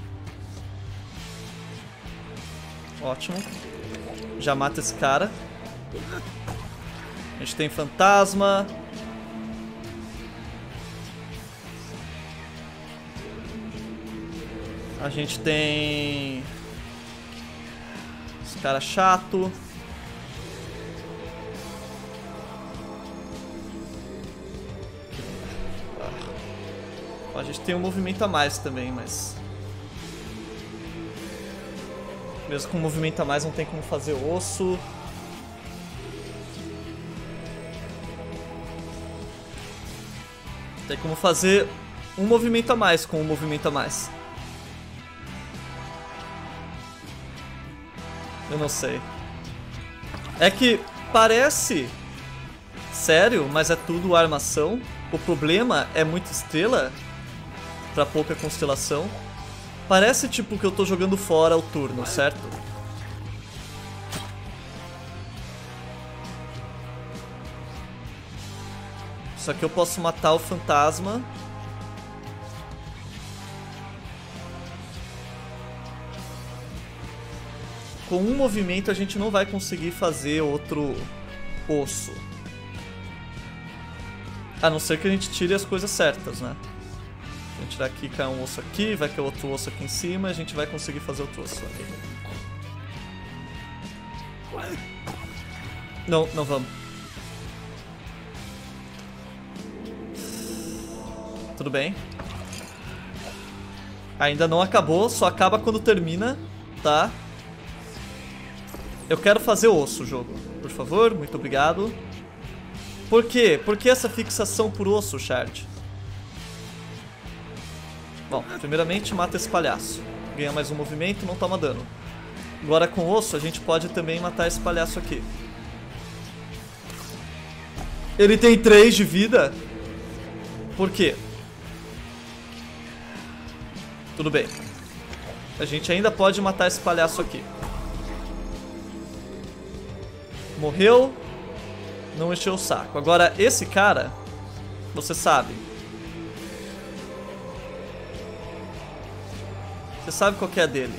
Ótimo. Já mata esse cara. A gente tem fantasma. A gente tem... esse cara chato. A gente tem um movimento a mais também, mas... mesmo com um movimento a mais não tem como fazer osso. Tem como fazer um movimento a mais com um movimento a mais. Eu não sei. É que parece sério, mas é tudo armação. O problema é muita estrela pra pouca constelação. Parece tipo que eu tô jogando fora o turno, certo? Só que eu posso matar o fantasma. Com um movimento a gente não vai conseguir fazer outro osso. A não ser que a gente tire as coisas certas, né? Se a gente tirar aqui, cai um osso aqui, vai cair outro osso aqui em cima, a gente vai conseguir fazer outro osso aqui. Não, não vamos. Tudo bem. Ainda não acabou, só acaba quando termina, tá? Eu quero fazer osso o jogo, por favor, muito obrigado. Por quê? Por que essa fixação por osso, Shard? Bom, primeiramente mata esse palhaço. Ganha mais um movimento, não toma dano. Agora com osso a gente pode também matar esse palhaço aqui. Ele tem 3 de vida? Por quê? Tudo bem. A gente ainda pode matar esse palhaço aqui. Morreu. Não encheu o saco. Agora, esse cara, você sabe. Você sabe qual que é dele.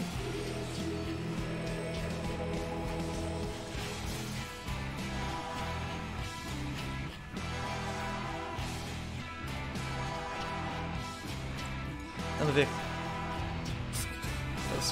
Vamos ver. Olha só.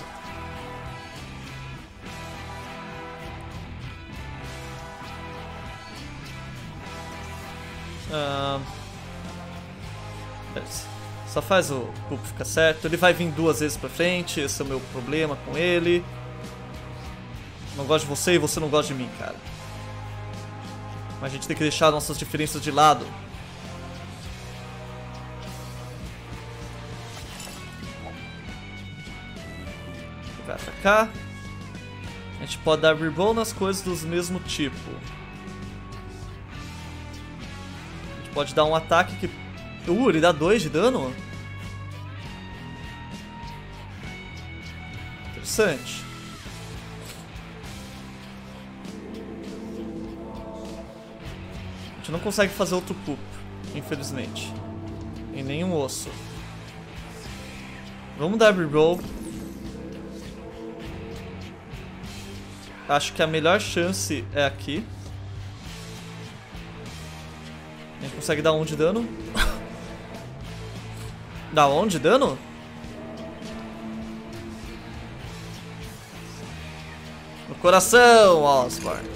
Só faz o Pup ficar certo. Ele vai vir 2 vezes pra frente. Esse é o meu problema com ele. Não gosto de você e você não gosta de mim, cara. Mas a gente tem que deixar nossas diferenças de lado. Vai pra cá. A gente pode dar reroll nas coisas do mesmo tipo. A gente pode dar um ataque que... ele dá 2 de dano? Interessante. A gente não consegue fazer outro Pup, infelizmente. Em nenhum osso. Vamos dar reroll. Acho que a melhor chance é aqui. A gente consegue dar 1 de dano. Dá 1 de dano? No coração, Osborn.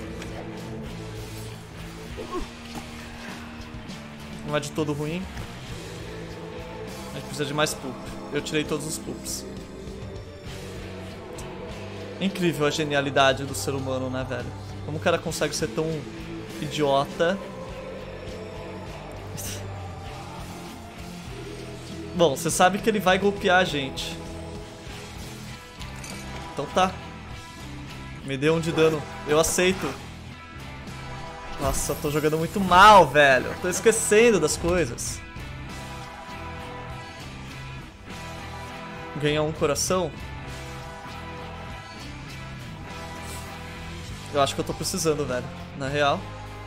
Não é de todo ruim. A gente precisa de mais Pup. Eu tirei todos os Pups. Incrível a genialidade do ser humano, né, velho? Como o cara consegue ser tão idiota? Bom, você sabe que ele vai golpear a gente. Então tá. Me deu 1 de dano. Eu aceito. Nossa, eu tô jogando muito mal, velho. Eu tô esquecendo das coisas. Ganhar 1 coração. Eu acho que eu tô precisando, velho. Na real.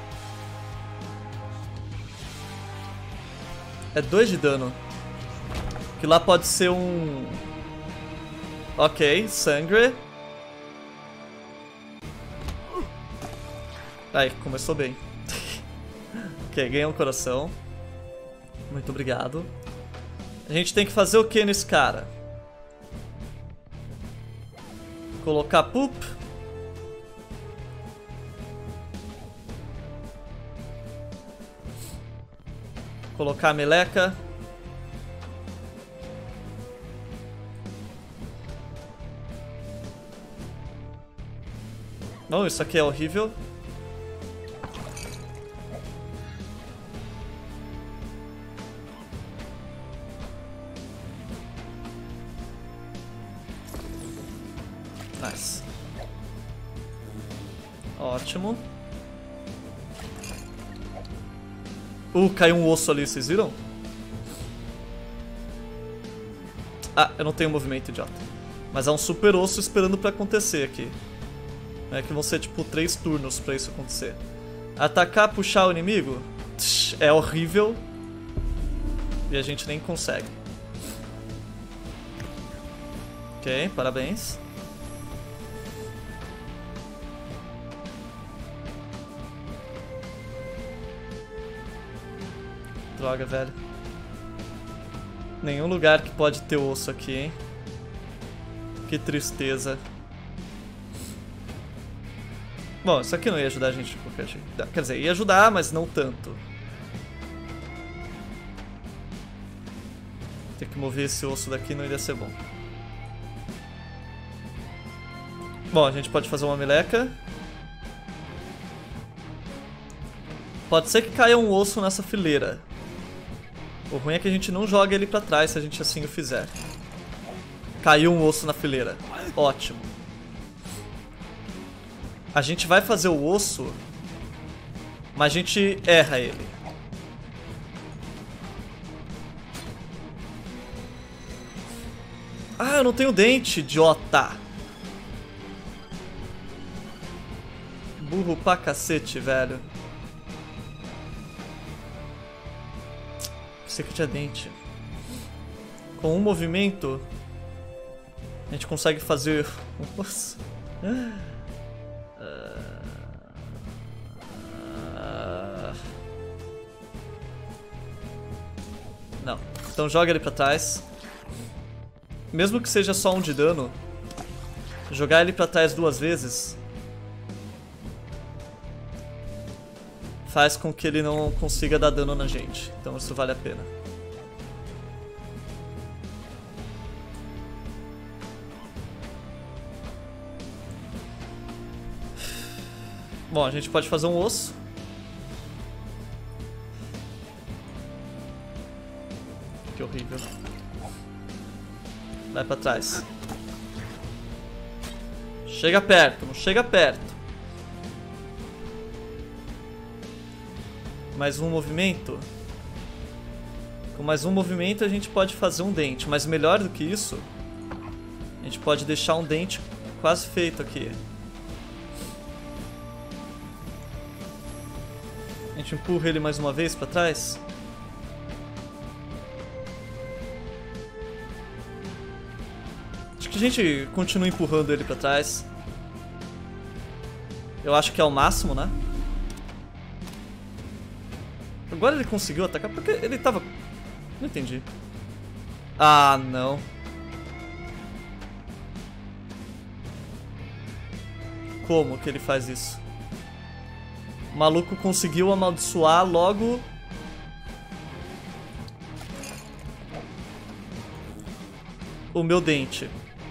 É 2 de dano. Que lá pode ser um... Ok, sangre. Aí, começou bem. Ok, ganhei 1 coração. Muito obrigado. A gente tem que fazer o que nesse cara? Colocar Pup. Colocar a meleca. Não, isso aqui é horrível. Nice. Ótimo. Caiu um osso ali, vocês viram? Ah, eu não tenho movimento, idiota. Mas há um super osso esperando pra acontecer aqui. É que vão ser tipo 3 turnos pra isso acontecer. Atacar, puxar o inimigo? É horrível. E a gente nem consegue. Ok, parabéns. Droga, velho. Nenhum lugar que pode ter osso aqui, hein? Que tristeza. Bom, isso aqui não ia ajudar a gente de qualquer jeito. Quer dizer, ia ajudar, mas não tanto. Ter que mover esse osso daqui não iria ser bom. Bom, a gente pode fazer uma meleca. Pode ser que caia um osso nessa fileira. O ruim é que a gente não joga ele pra trás se a gente assim o fizer. Caiu um osso na fileira. Ótimo. A gente vai fazer o osso, mas a gente erra ele. Ah, eu não tenho dente, idiota. Burro pra cacete, velho. Pensei que tinha dente. Com um movimento, a gente consegue fazer... Nossa. Não. Então joga ele pra trás. Mesmo que seja só um de dano, jogar ele pra trás 2 vezes faz com que ele não consiga dar dano na gente. Então isso vale a pena. Bom, a gente pode fazer um osso. Que horrível. Vai pra trás. Chega perto, não chega perto. Mais um movimento. Com mais um movimento a gente pode fazer um dente. Mas melhor do que isso, a gente pode deixar um dente quase feito aqui. A gente empurra ele mais uma vez pra trás. Acho que a gente continua empurrando ele pra trás. Eu acho que é o máximo, né? Agora ele conseguiu atacar porque ele tava... Não entendi. Ah, não. Como que ele faz isso? O maluco conseguiu amaldiçoar logo... o meu dente.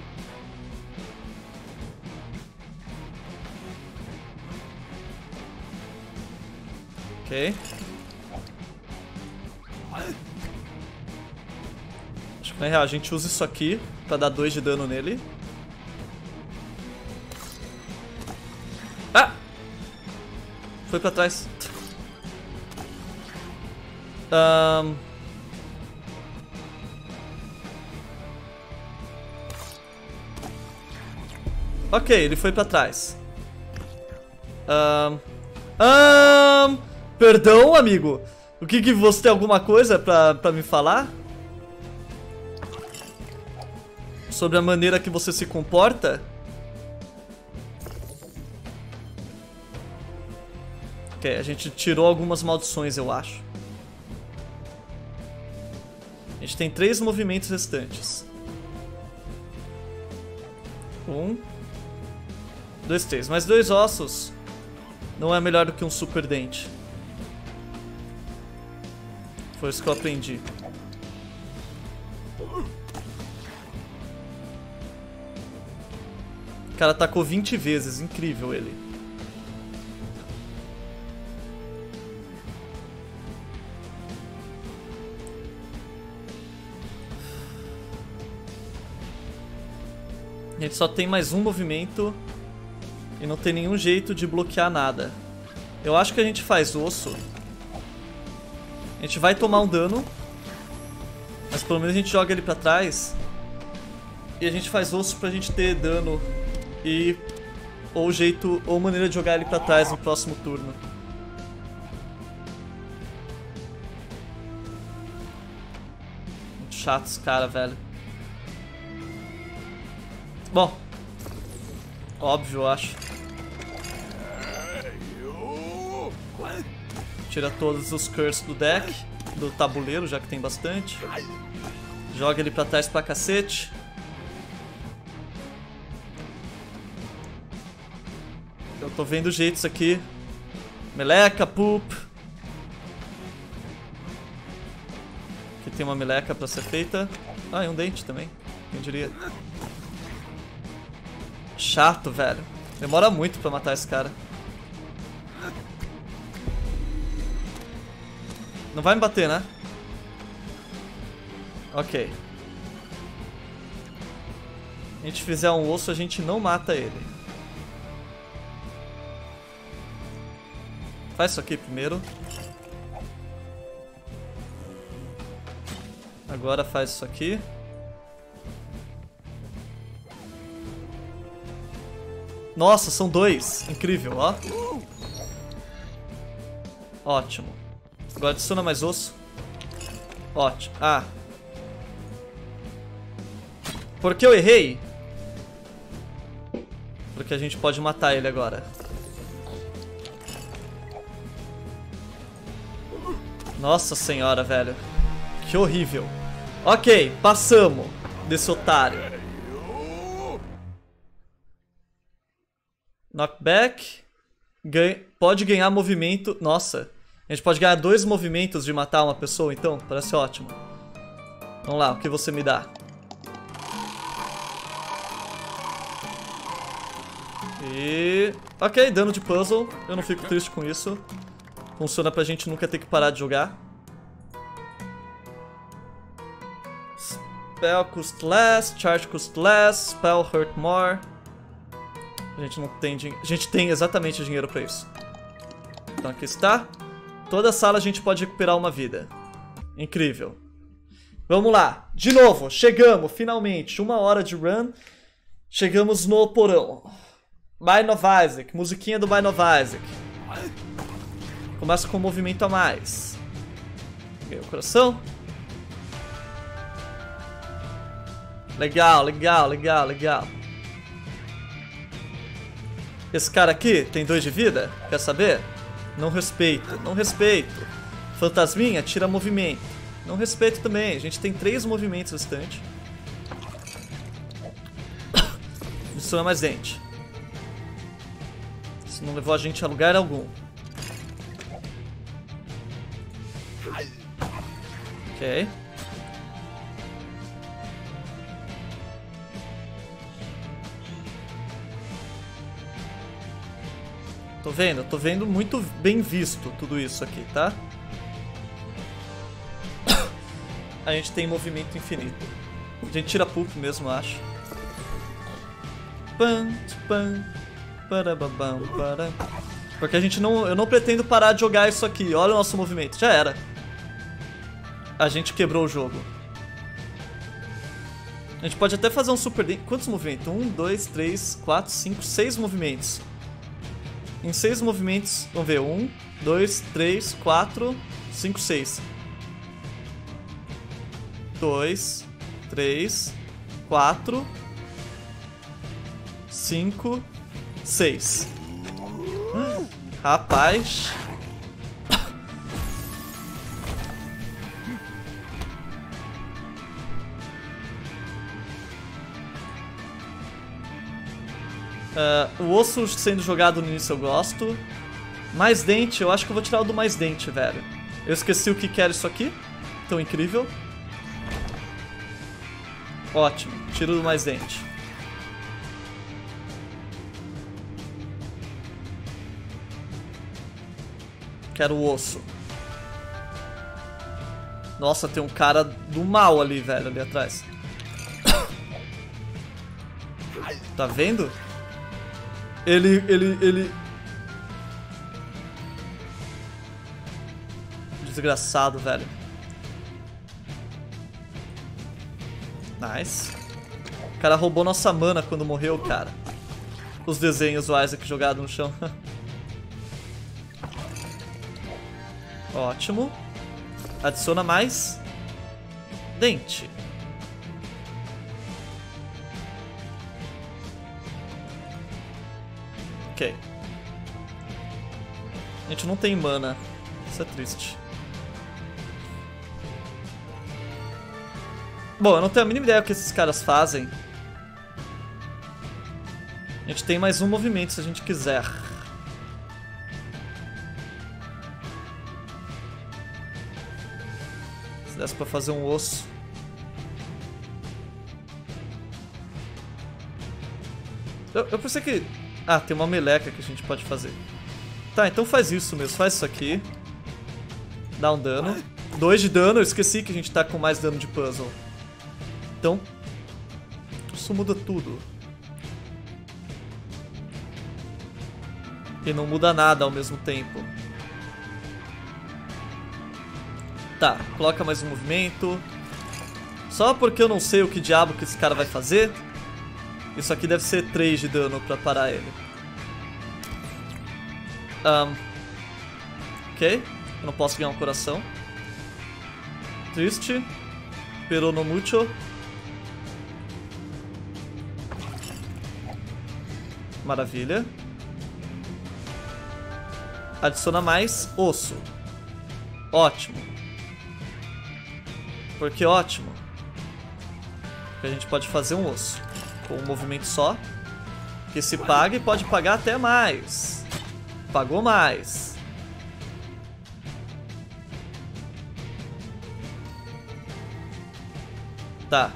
Ok. Acho que na real a gente usa isso aqui pra dar 2 de dano nele. Ah! Foi pra trás. Ok, ele foi pra trás. Perdão, amigo. O que você tem alguma coisa pra me falar? Sobre a maneira que você se comporta? Ok, a gente tirou algumas maldições, eu acho. A gente tem 3 movimentos restantes. 1, 2, 3. Mais 2 ossos não é melhor do que um super dente. Foi isso que eu aprendi. O cara atacou 20 vezes, incrível ele. A gente só tem mais um movimento e não tem nenhum jeito de bloquear nada. Eu acho que a gente faz osso. A gente vai tomar um dano, mas pelo menos a gente joga ele pra trás. E a gente faz osso pra gente ter dano e ou jeito ou maneira de jogar ele pra trás no próximo turno. Muito chato esse cara, velho. Bom, óbvio, eu acho. Tira todos os curses do deck, do tabuleiro, já que tem bastante. Joga ele pra trás pra cacete. Eu tô vendo jeitos aqui. Meleca, poop. Aqui tem uma meleca pra ser feita. Ah, e um dente também, quem diria. Chato, velho. Demora muito pra matar esse cara. Não vai me bater, né? Ok. Se a gente fizer um osso, a gente não mata ele. Faz isso aqui primeiro. Agora faz isso aqui. Nossa, são 2. Incrível, ó. Ótimo. Agora adiciona mais osso. Ótimo. Ah. Por que eu errei? Porque a gente pode matar ele agora. Nossa senhora, velho. Que horrível. Ok, passamos desse otário. Knockback. Pode ganhar movimento. Nossa. A gente pode ganhar 2 movimentos de matar uma pessoa, então. Parece ótimo. Vamos lá, o que você me dá? E... ok, dano de puzzle. Eu não fico triste com isso. Funciona pra gente nunca ter que parar de jogar. Spell cost less, charge cost less, spell hurt more. A gente não tem dinheiro. A gente tem exatamente dinheiro pra isso. Então aqui está. Toda sala a gente pode recuperar uma vida. Incrível. Vamos lá. De novo, chegamos, finalmente. 1 hora de run. Chegamos no porão. Mind of Isaac. Musiquinha do Mind of Isaac. Começa com um movimento a mais. Ganhei o coração. Legal, legal, legal, legal. Esse cara aqui tem 2 de vida? Quer saber? Não respeito, não respeito. Fantasminha, tira movimento. Não respeito também. A gente tem 3 movimentos restantes. Isso não é mais dente. Isso não levou a gente a lugar algum. Ok. Tô vendo muito bem visto tudo isso aqui, tá? A gente tem movimento infinito. A gente tira pulp mesmo, eu acho. Porque a gente não... eu não pretendo parar de jogar isso aqui. Olha o nosso movimento. Já era. A gente quebrou o jogo. A gente pode até fazer um super... quantos movimentos? 1, 2, 3, 4, 5, 6 movimentos. Em 6 movimentos... vamos ver. 1, 2, 3, 4, 5, 6. 2, 3, 4, 5, 6. Rapaz. O osso sendo jogado no início eu gosto. Mais dente, eu acho que eu vou tirar o do mais dente, velho. Eu esqueci o que era isso aqui. Tão incrível. Ótimo, tiro do mais dente. Quero o osso. Nossa, tem um cara do mal ali, velho, ali atrás. Tá vendo? Ele... Desgraçado, velho. Nice. O cara roubou nossa mana quando morreu, cara. Os desenhos do Isaac jogado no chão. Ótimo. Adiciona mais dente. Ok. A gente não tem mana. Isso é triste. Bom, eu não tenho a mínima ideia do que esses caras fazem. A gente tem mais um movimento se a gente quiser. Se desse pra fazer um osso. Eu pensei que... ah, tem uma meleca que a gente pode fazer. Tá, então faz isso mesmo. Faz isso aqui. Dá um dano. 2 de dano. Eu esqueci que a gente tá com mais dano de puzzle. Então, isso muda tudo. E não muda nada ao mesmo tempo. Tá, coloca mais um movimento. Só porque eu não sei o que diabo que esse cara vai fazer. Isso aqui deve ser 3 de dano pra parar ele. Ok. Eu não posso ganhar um coração. Triste. Pero no mucho. Maravilha. Adiciona mais osso. Ótimo. Por que ótimo? Porque a gente pode fazer um osso com um movimento só. Que se paga e pode pagar até mais. Pagou mais. Tá.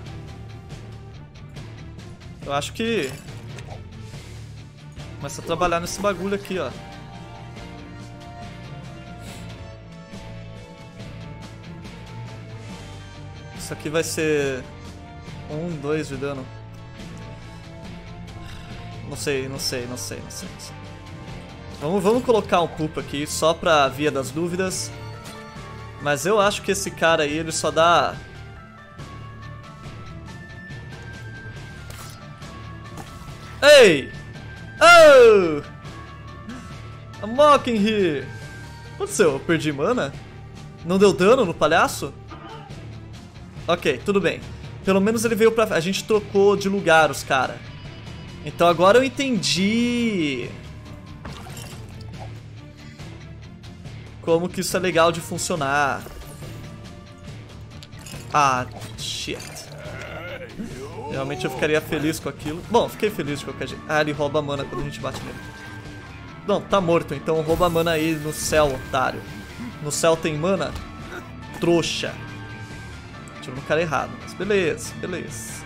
Eu acho que... começa a trabalhar nesse bagulho aqui, ó. Isso aqui vai ser 1, 2 de dano. Não sei. Vamos colocar um pupa aqui só pra via das dúvidas. Mas eu acho que esse cara aí, ele só dá... Ei! Oh! I'm walking here! O que aconteceu? Eu perdi mana? Não deu dano no palhaço? Ok, tudo bem. Pelo menos ele veio pra... A gente trocou de lugar os cara. Então agora eu entendi... como que isso é legal de funcionar. Ah, shit. Realmente eu ficaria feliz com aquilo. Bom, fiquei feliz de qualquer jeito. Ah, ele rouba mana quando a gente bate nele. Não, tá morto, então rouba mana aí no céu, otário. No céu tem mana? Trouxa. Tirou no cara errado, mas beleza, beleza.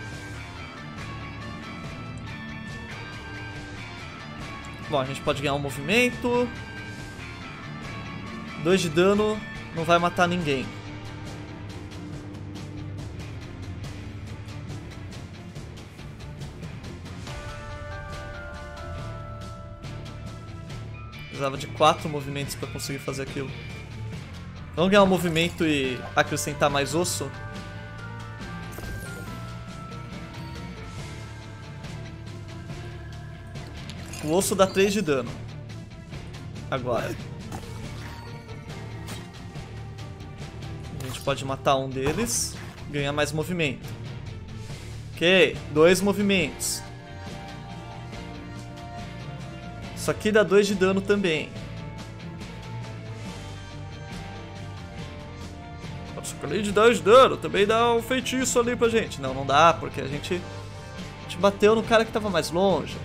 Bom, a gente pode ganhar um movimento. 2 de dano, não vai matar ninguém. Precisava de 4 movimentos pra conseguir fazer aquilo. Vamos ganhar um movimento e acrescentar mais osso? O osso dá 3 de dano. Agora. A gente pode matar um deles. Ganhar mais movimento. Ok, 2 movimentos. Isso aqui dá 2 de dano também. Nossa, além de 10 de dano, também dá um feitiço ali pra gente. Não, não dá, porque a gente bateu no cara que tava mais longe.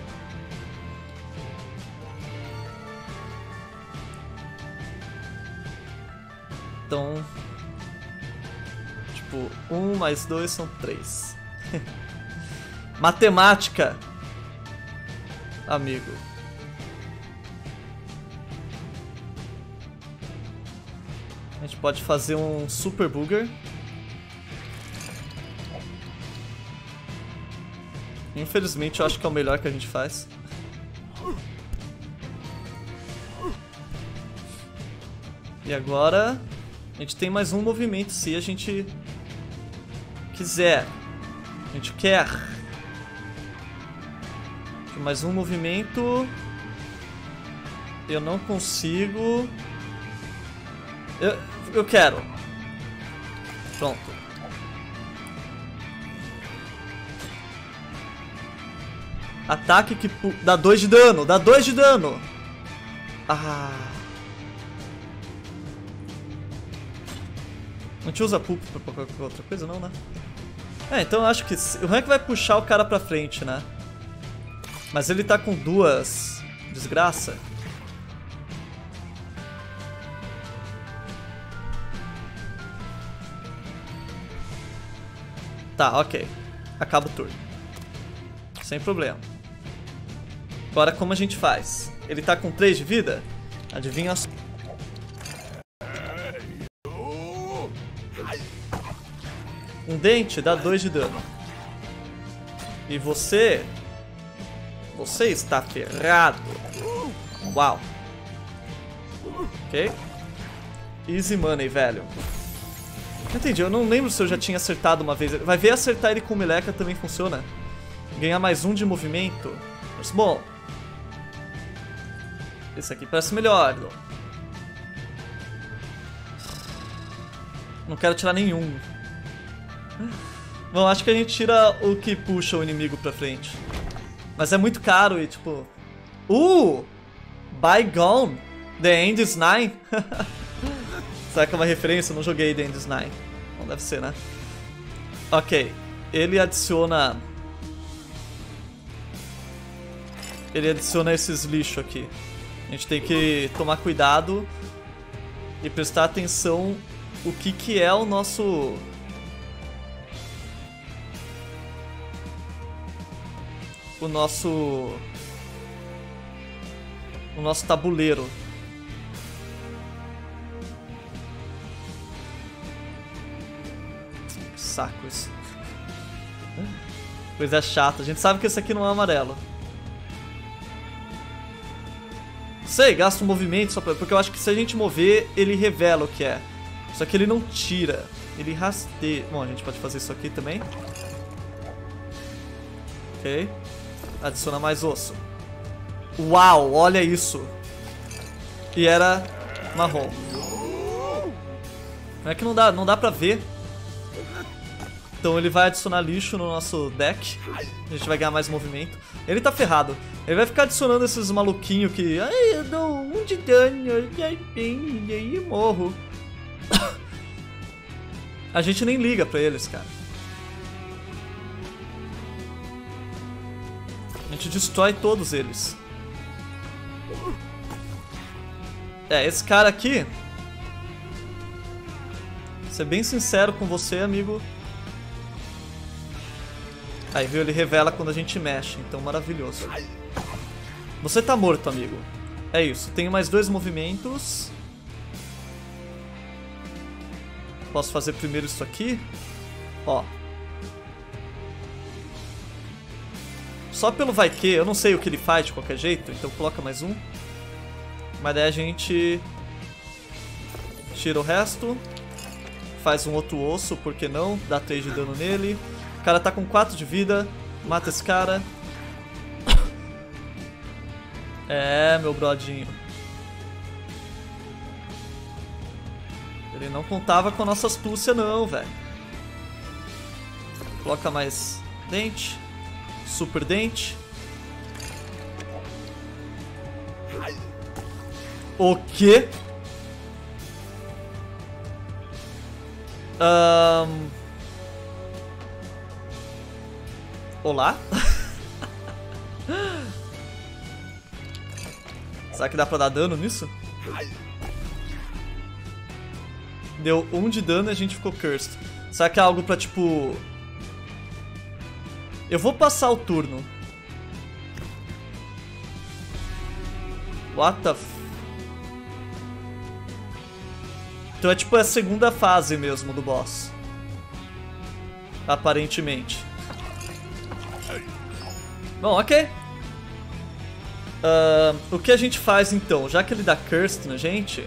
Então... tipo, 1 mais 2 são 3. Matemática! Amigo. A gente pode fazer um Super Booger. Infelizmente eu acho que é o melhor que a gente faz. E agora a gente tem mais um movimento se a gente quiser. A gente quer. Mais um movimento. Eu não consigo. Eu quero. Pronto. Ataque que dá 2 de dano. Dá 2 de dano. Ah. A gente usa pulp pra qualquer outra coisa, não, né? É, então eu acho que o rank vai puxar o cara pra frente, né? Mas ele tá com 2 desgraça. Tá, ok. Acaba o turno. Sem problema. Agora como a gente faz? Ele tá com 3 de vida? Adivinha só. Um dente dá 2 de dano. E você... você está ferrado. Uau. Ok. Easy money, velho. Entendi, eu não lembro se eu já tinha acertado uma vez. Vai ver acertar ele com meleca também funciona. Ganhar mais 1 de movimento. Mas, bom. Esse aqui parece melhor. Não quero tirar nenhum. Bom, acho que a gente tira o que puxa o inimigo pra frente. Mas é muito caro e tipo... Bygone! The End is Nine? Será que é uma referência? Eu não joguei The End is Nine. Não deve ser, né? Ok. Ele adiciona esses lixos aqui. A gente tem que tomar cuidado e prestar atenção o que é o nosso... O nosso tabuleiro. Que saco isso. Coisa chata. A gente sabe que esse aqui não é amarelo. Sei, gasta um movimento só pra... Porque eu acho que se a gente mover, ele revela o que é. Só que ele não tira. Ele rasteia. Bom, a gente pode fazer isso aqui também. Ok. Adiciona mais osso. Uau, olha isso. E era marrom. Não é que não dá pra ver. Então ele vai adicionar lixo no nosso deck. A gente vai ganhar mais movimento. Ele tá ferrado. Ele vai ficar adicionando esses maluquinhos que... Ai, eu dou 1 de dano. E aí morro. A gente nem liga pra eles, cara. A gente destrói todos eles. Esse cara aqui... Vou ser bem sincero com você, amigo. Aí, viu? Ele revela quando a gente mexe. Então, maravilhoso. Você tá morto, amigo. É isso. Tenho mais 2 movimentos. Posso fazer primeiro isso aqui. Ó. Só pelo vai que, eu não sei o que ele faz de qualquer jeito, então coloca mais 1. Mas daí a gente tira o resto. Faz um outro osso, por que não? Dá 3 de dano nele. O cara tá com 4 de vida. Mata esse cara. Meu brodinho. Ele não contava com a nossa astúcia não, velho. Coloca mais dente. Super dente. O quê? Olá? Será que dá pra dar dano nisso? Deu 1 de dano e a gente ficou cursed. Será que é algo pra tipo... Eu vou passar o turno. What the f... Então é tipo a segunda fase mesmo do boss. Aparentemente. Bom, ok. O que a gente faz então? Já que ele dá cursed na gente...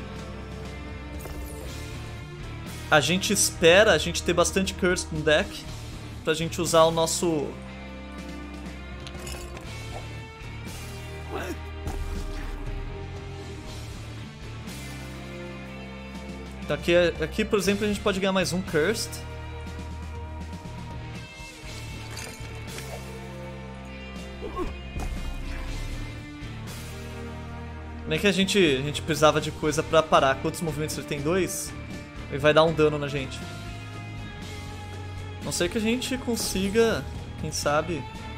A gente espera a gente ter bastante cursed no deck. Pra gente usar o nosso... Então aqui, por exemplo, a gente pode ganhar mais um Cursed. Nem que a gente precisava de coisa pra parar. Quantos movimentos ele tem? 2? Ele vai dar um dano na gente. Não sei que a gente consiga, quem sabe...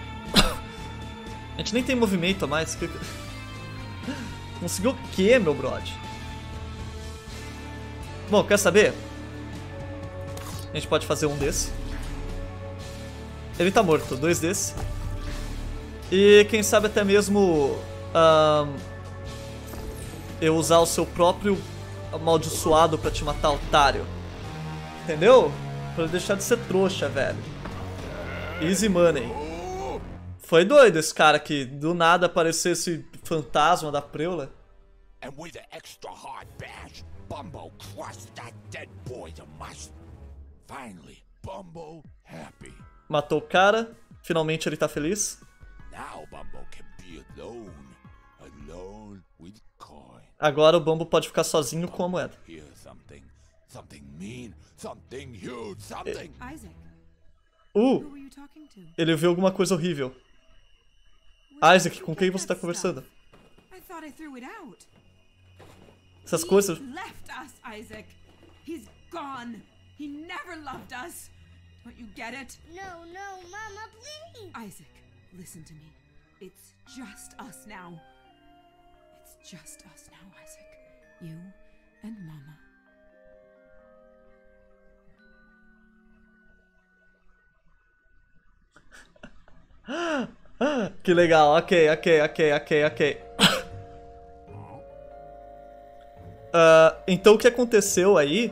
A gente nem tem movimento a mais. Conseguiu o quê, meu brother? Bom, quer saber? A gente pode fazer um desse. Ele tá morto, 2 desse. E quem sabe até mesmo... eu usar o seu próprio amaldiçoado pra te matar, otário. Entendeu? Pra deixar de ser trouxa, velho. Easy money. Foi doido esse cara aqui. Do nada apareceu esse fantasma da preula. And with an extra hard bash, Bumbo crushed that dead boy to mush. Finally, Bumbo happy. Matou o cara. Finalmente ele tá feliz. Now Bumbo can be alone. Alone with coin. Agora o Bumble pode ficar sozinho com a moeda. Hear something. Something mean. Something huge. Something. Isaac, who were you talking to? Ele viu alguma coisa horrível. Isaac, com quem você tá conversando? I thought I threw it out. Essas coisas... He left us, Isaac. He's gone. He never loved us. Don't you get it? No, no, Mama, please. Isaac, listen to me. It's just us now. It's just us now, Isaac. You and Mama. Que legal, ok. Então o que aconteceu aí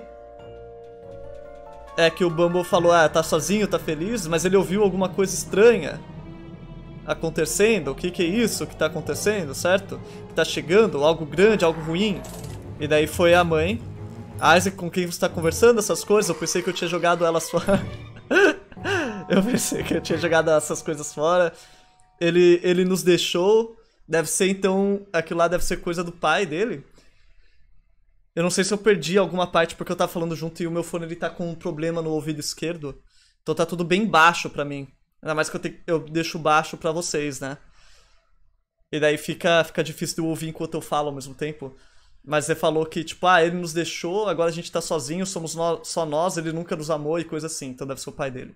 é que o Bumble falou, tá sozinho, tá feliz, mas ele ouviu alguma coisa estranha acontecendo. O que é isso que tá acontecendo, certo? Que tá chegando, algo grande, algo ruim. E daí foi a mãe. Isaac, com quem você tá conversando essas coisas? Eu pensei que eu tinha jogado elas fora. Eu pensei que eu tinha jogado essas coisas fora. Ele nos deixou. Deve ser, então, aquilo lá deve ser coisa do pai dele. Eu não sei se eu perdi alguma parte porque eu tava falando junto e o meu fone ele tá com um problema no ouvido esquerdo. Então tá tudo bem baixo pra mim. Ainda mais que eu deixo baixo pra vocês, né? E daí fica difícil de eu ouvir enquanto eu falo ao mesmo tempo. Mas você falou que, tipo, ele nos deixou, agora a gente tá sozinho, somos só nós, ele nunca nos amou e coisa assim. Então deve ser o pai dele.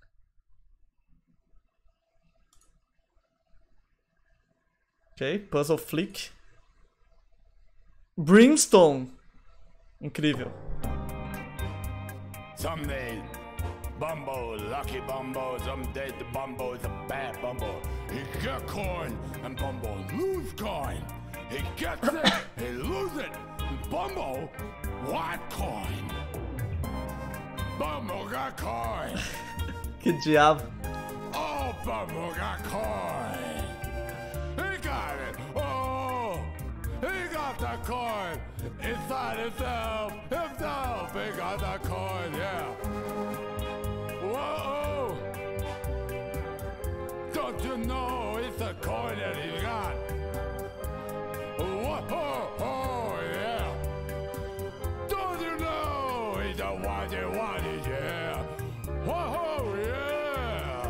Ok, Puzzle Flick. Brimstone. Incrível. Someday, Bumbo, lucky Bumbo, someday the Bumbo's a bad Bumbo. He get coin, and Bumbo lose coin. He gets it, he lose it. Bumbo, what coin? Bumbo got coin. Que diabo. Oh, Bumbo got coin. He got it. Oh, he got the coin inside himself. He got the coin, yeah. Whoa. Don't you know it's a coin that he got? Whoa, yeah. Don't you know he's the one you wanted, yeah. Whoa, yeah.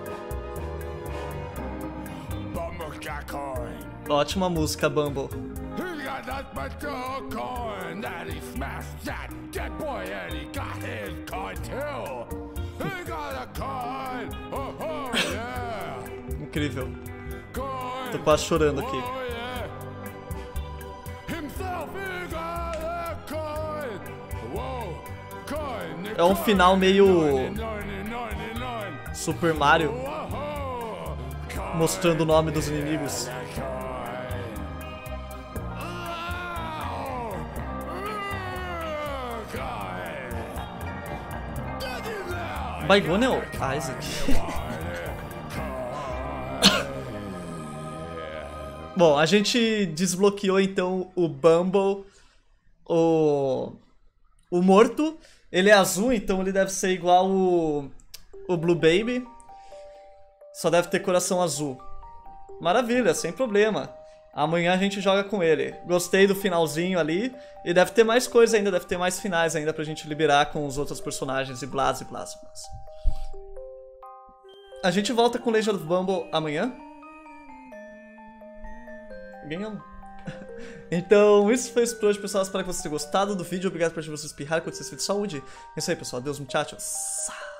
Bumble got coin. Ótima música, Bumble. He got that special coin that he smashed that dead boy and he got his coin too. He got a coin. Oh, yeah. Incrível. Coin. Tô quase chorando aqui. Oh, yeah. Himself, he got a coin. Whoa, coin. É um final meio 99. Super Mario, Whoa, coin. mostrando o nome dos inimigos. Baigone é o Isaac. Bom, a gente desbloqueou então o Bumble, o morto. Ele é azul, então ele deve ser igual o Blue Baby. Só deve ter coração azul. Maravilha, sem problema. Amanhã a gente joga com ele. Gostei do finalzinho ali. E deve ter mais coisa ainda, deve ter mais finais ainda pra gente liberar com os outros personagens e blá, e blá, e blá. A gente volta com Legend of Bumble amanhã. Ganhamos. Então, isso foi isso por hoje, pessoal. Espero que vocês tenham gostado do vídeo. Obrigado por você espirrar quando vocês fez saúde. É isso aí, pessoal. Adeus, muchachos.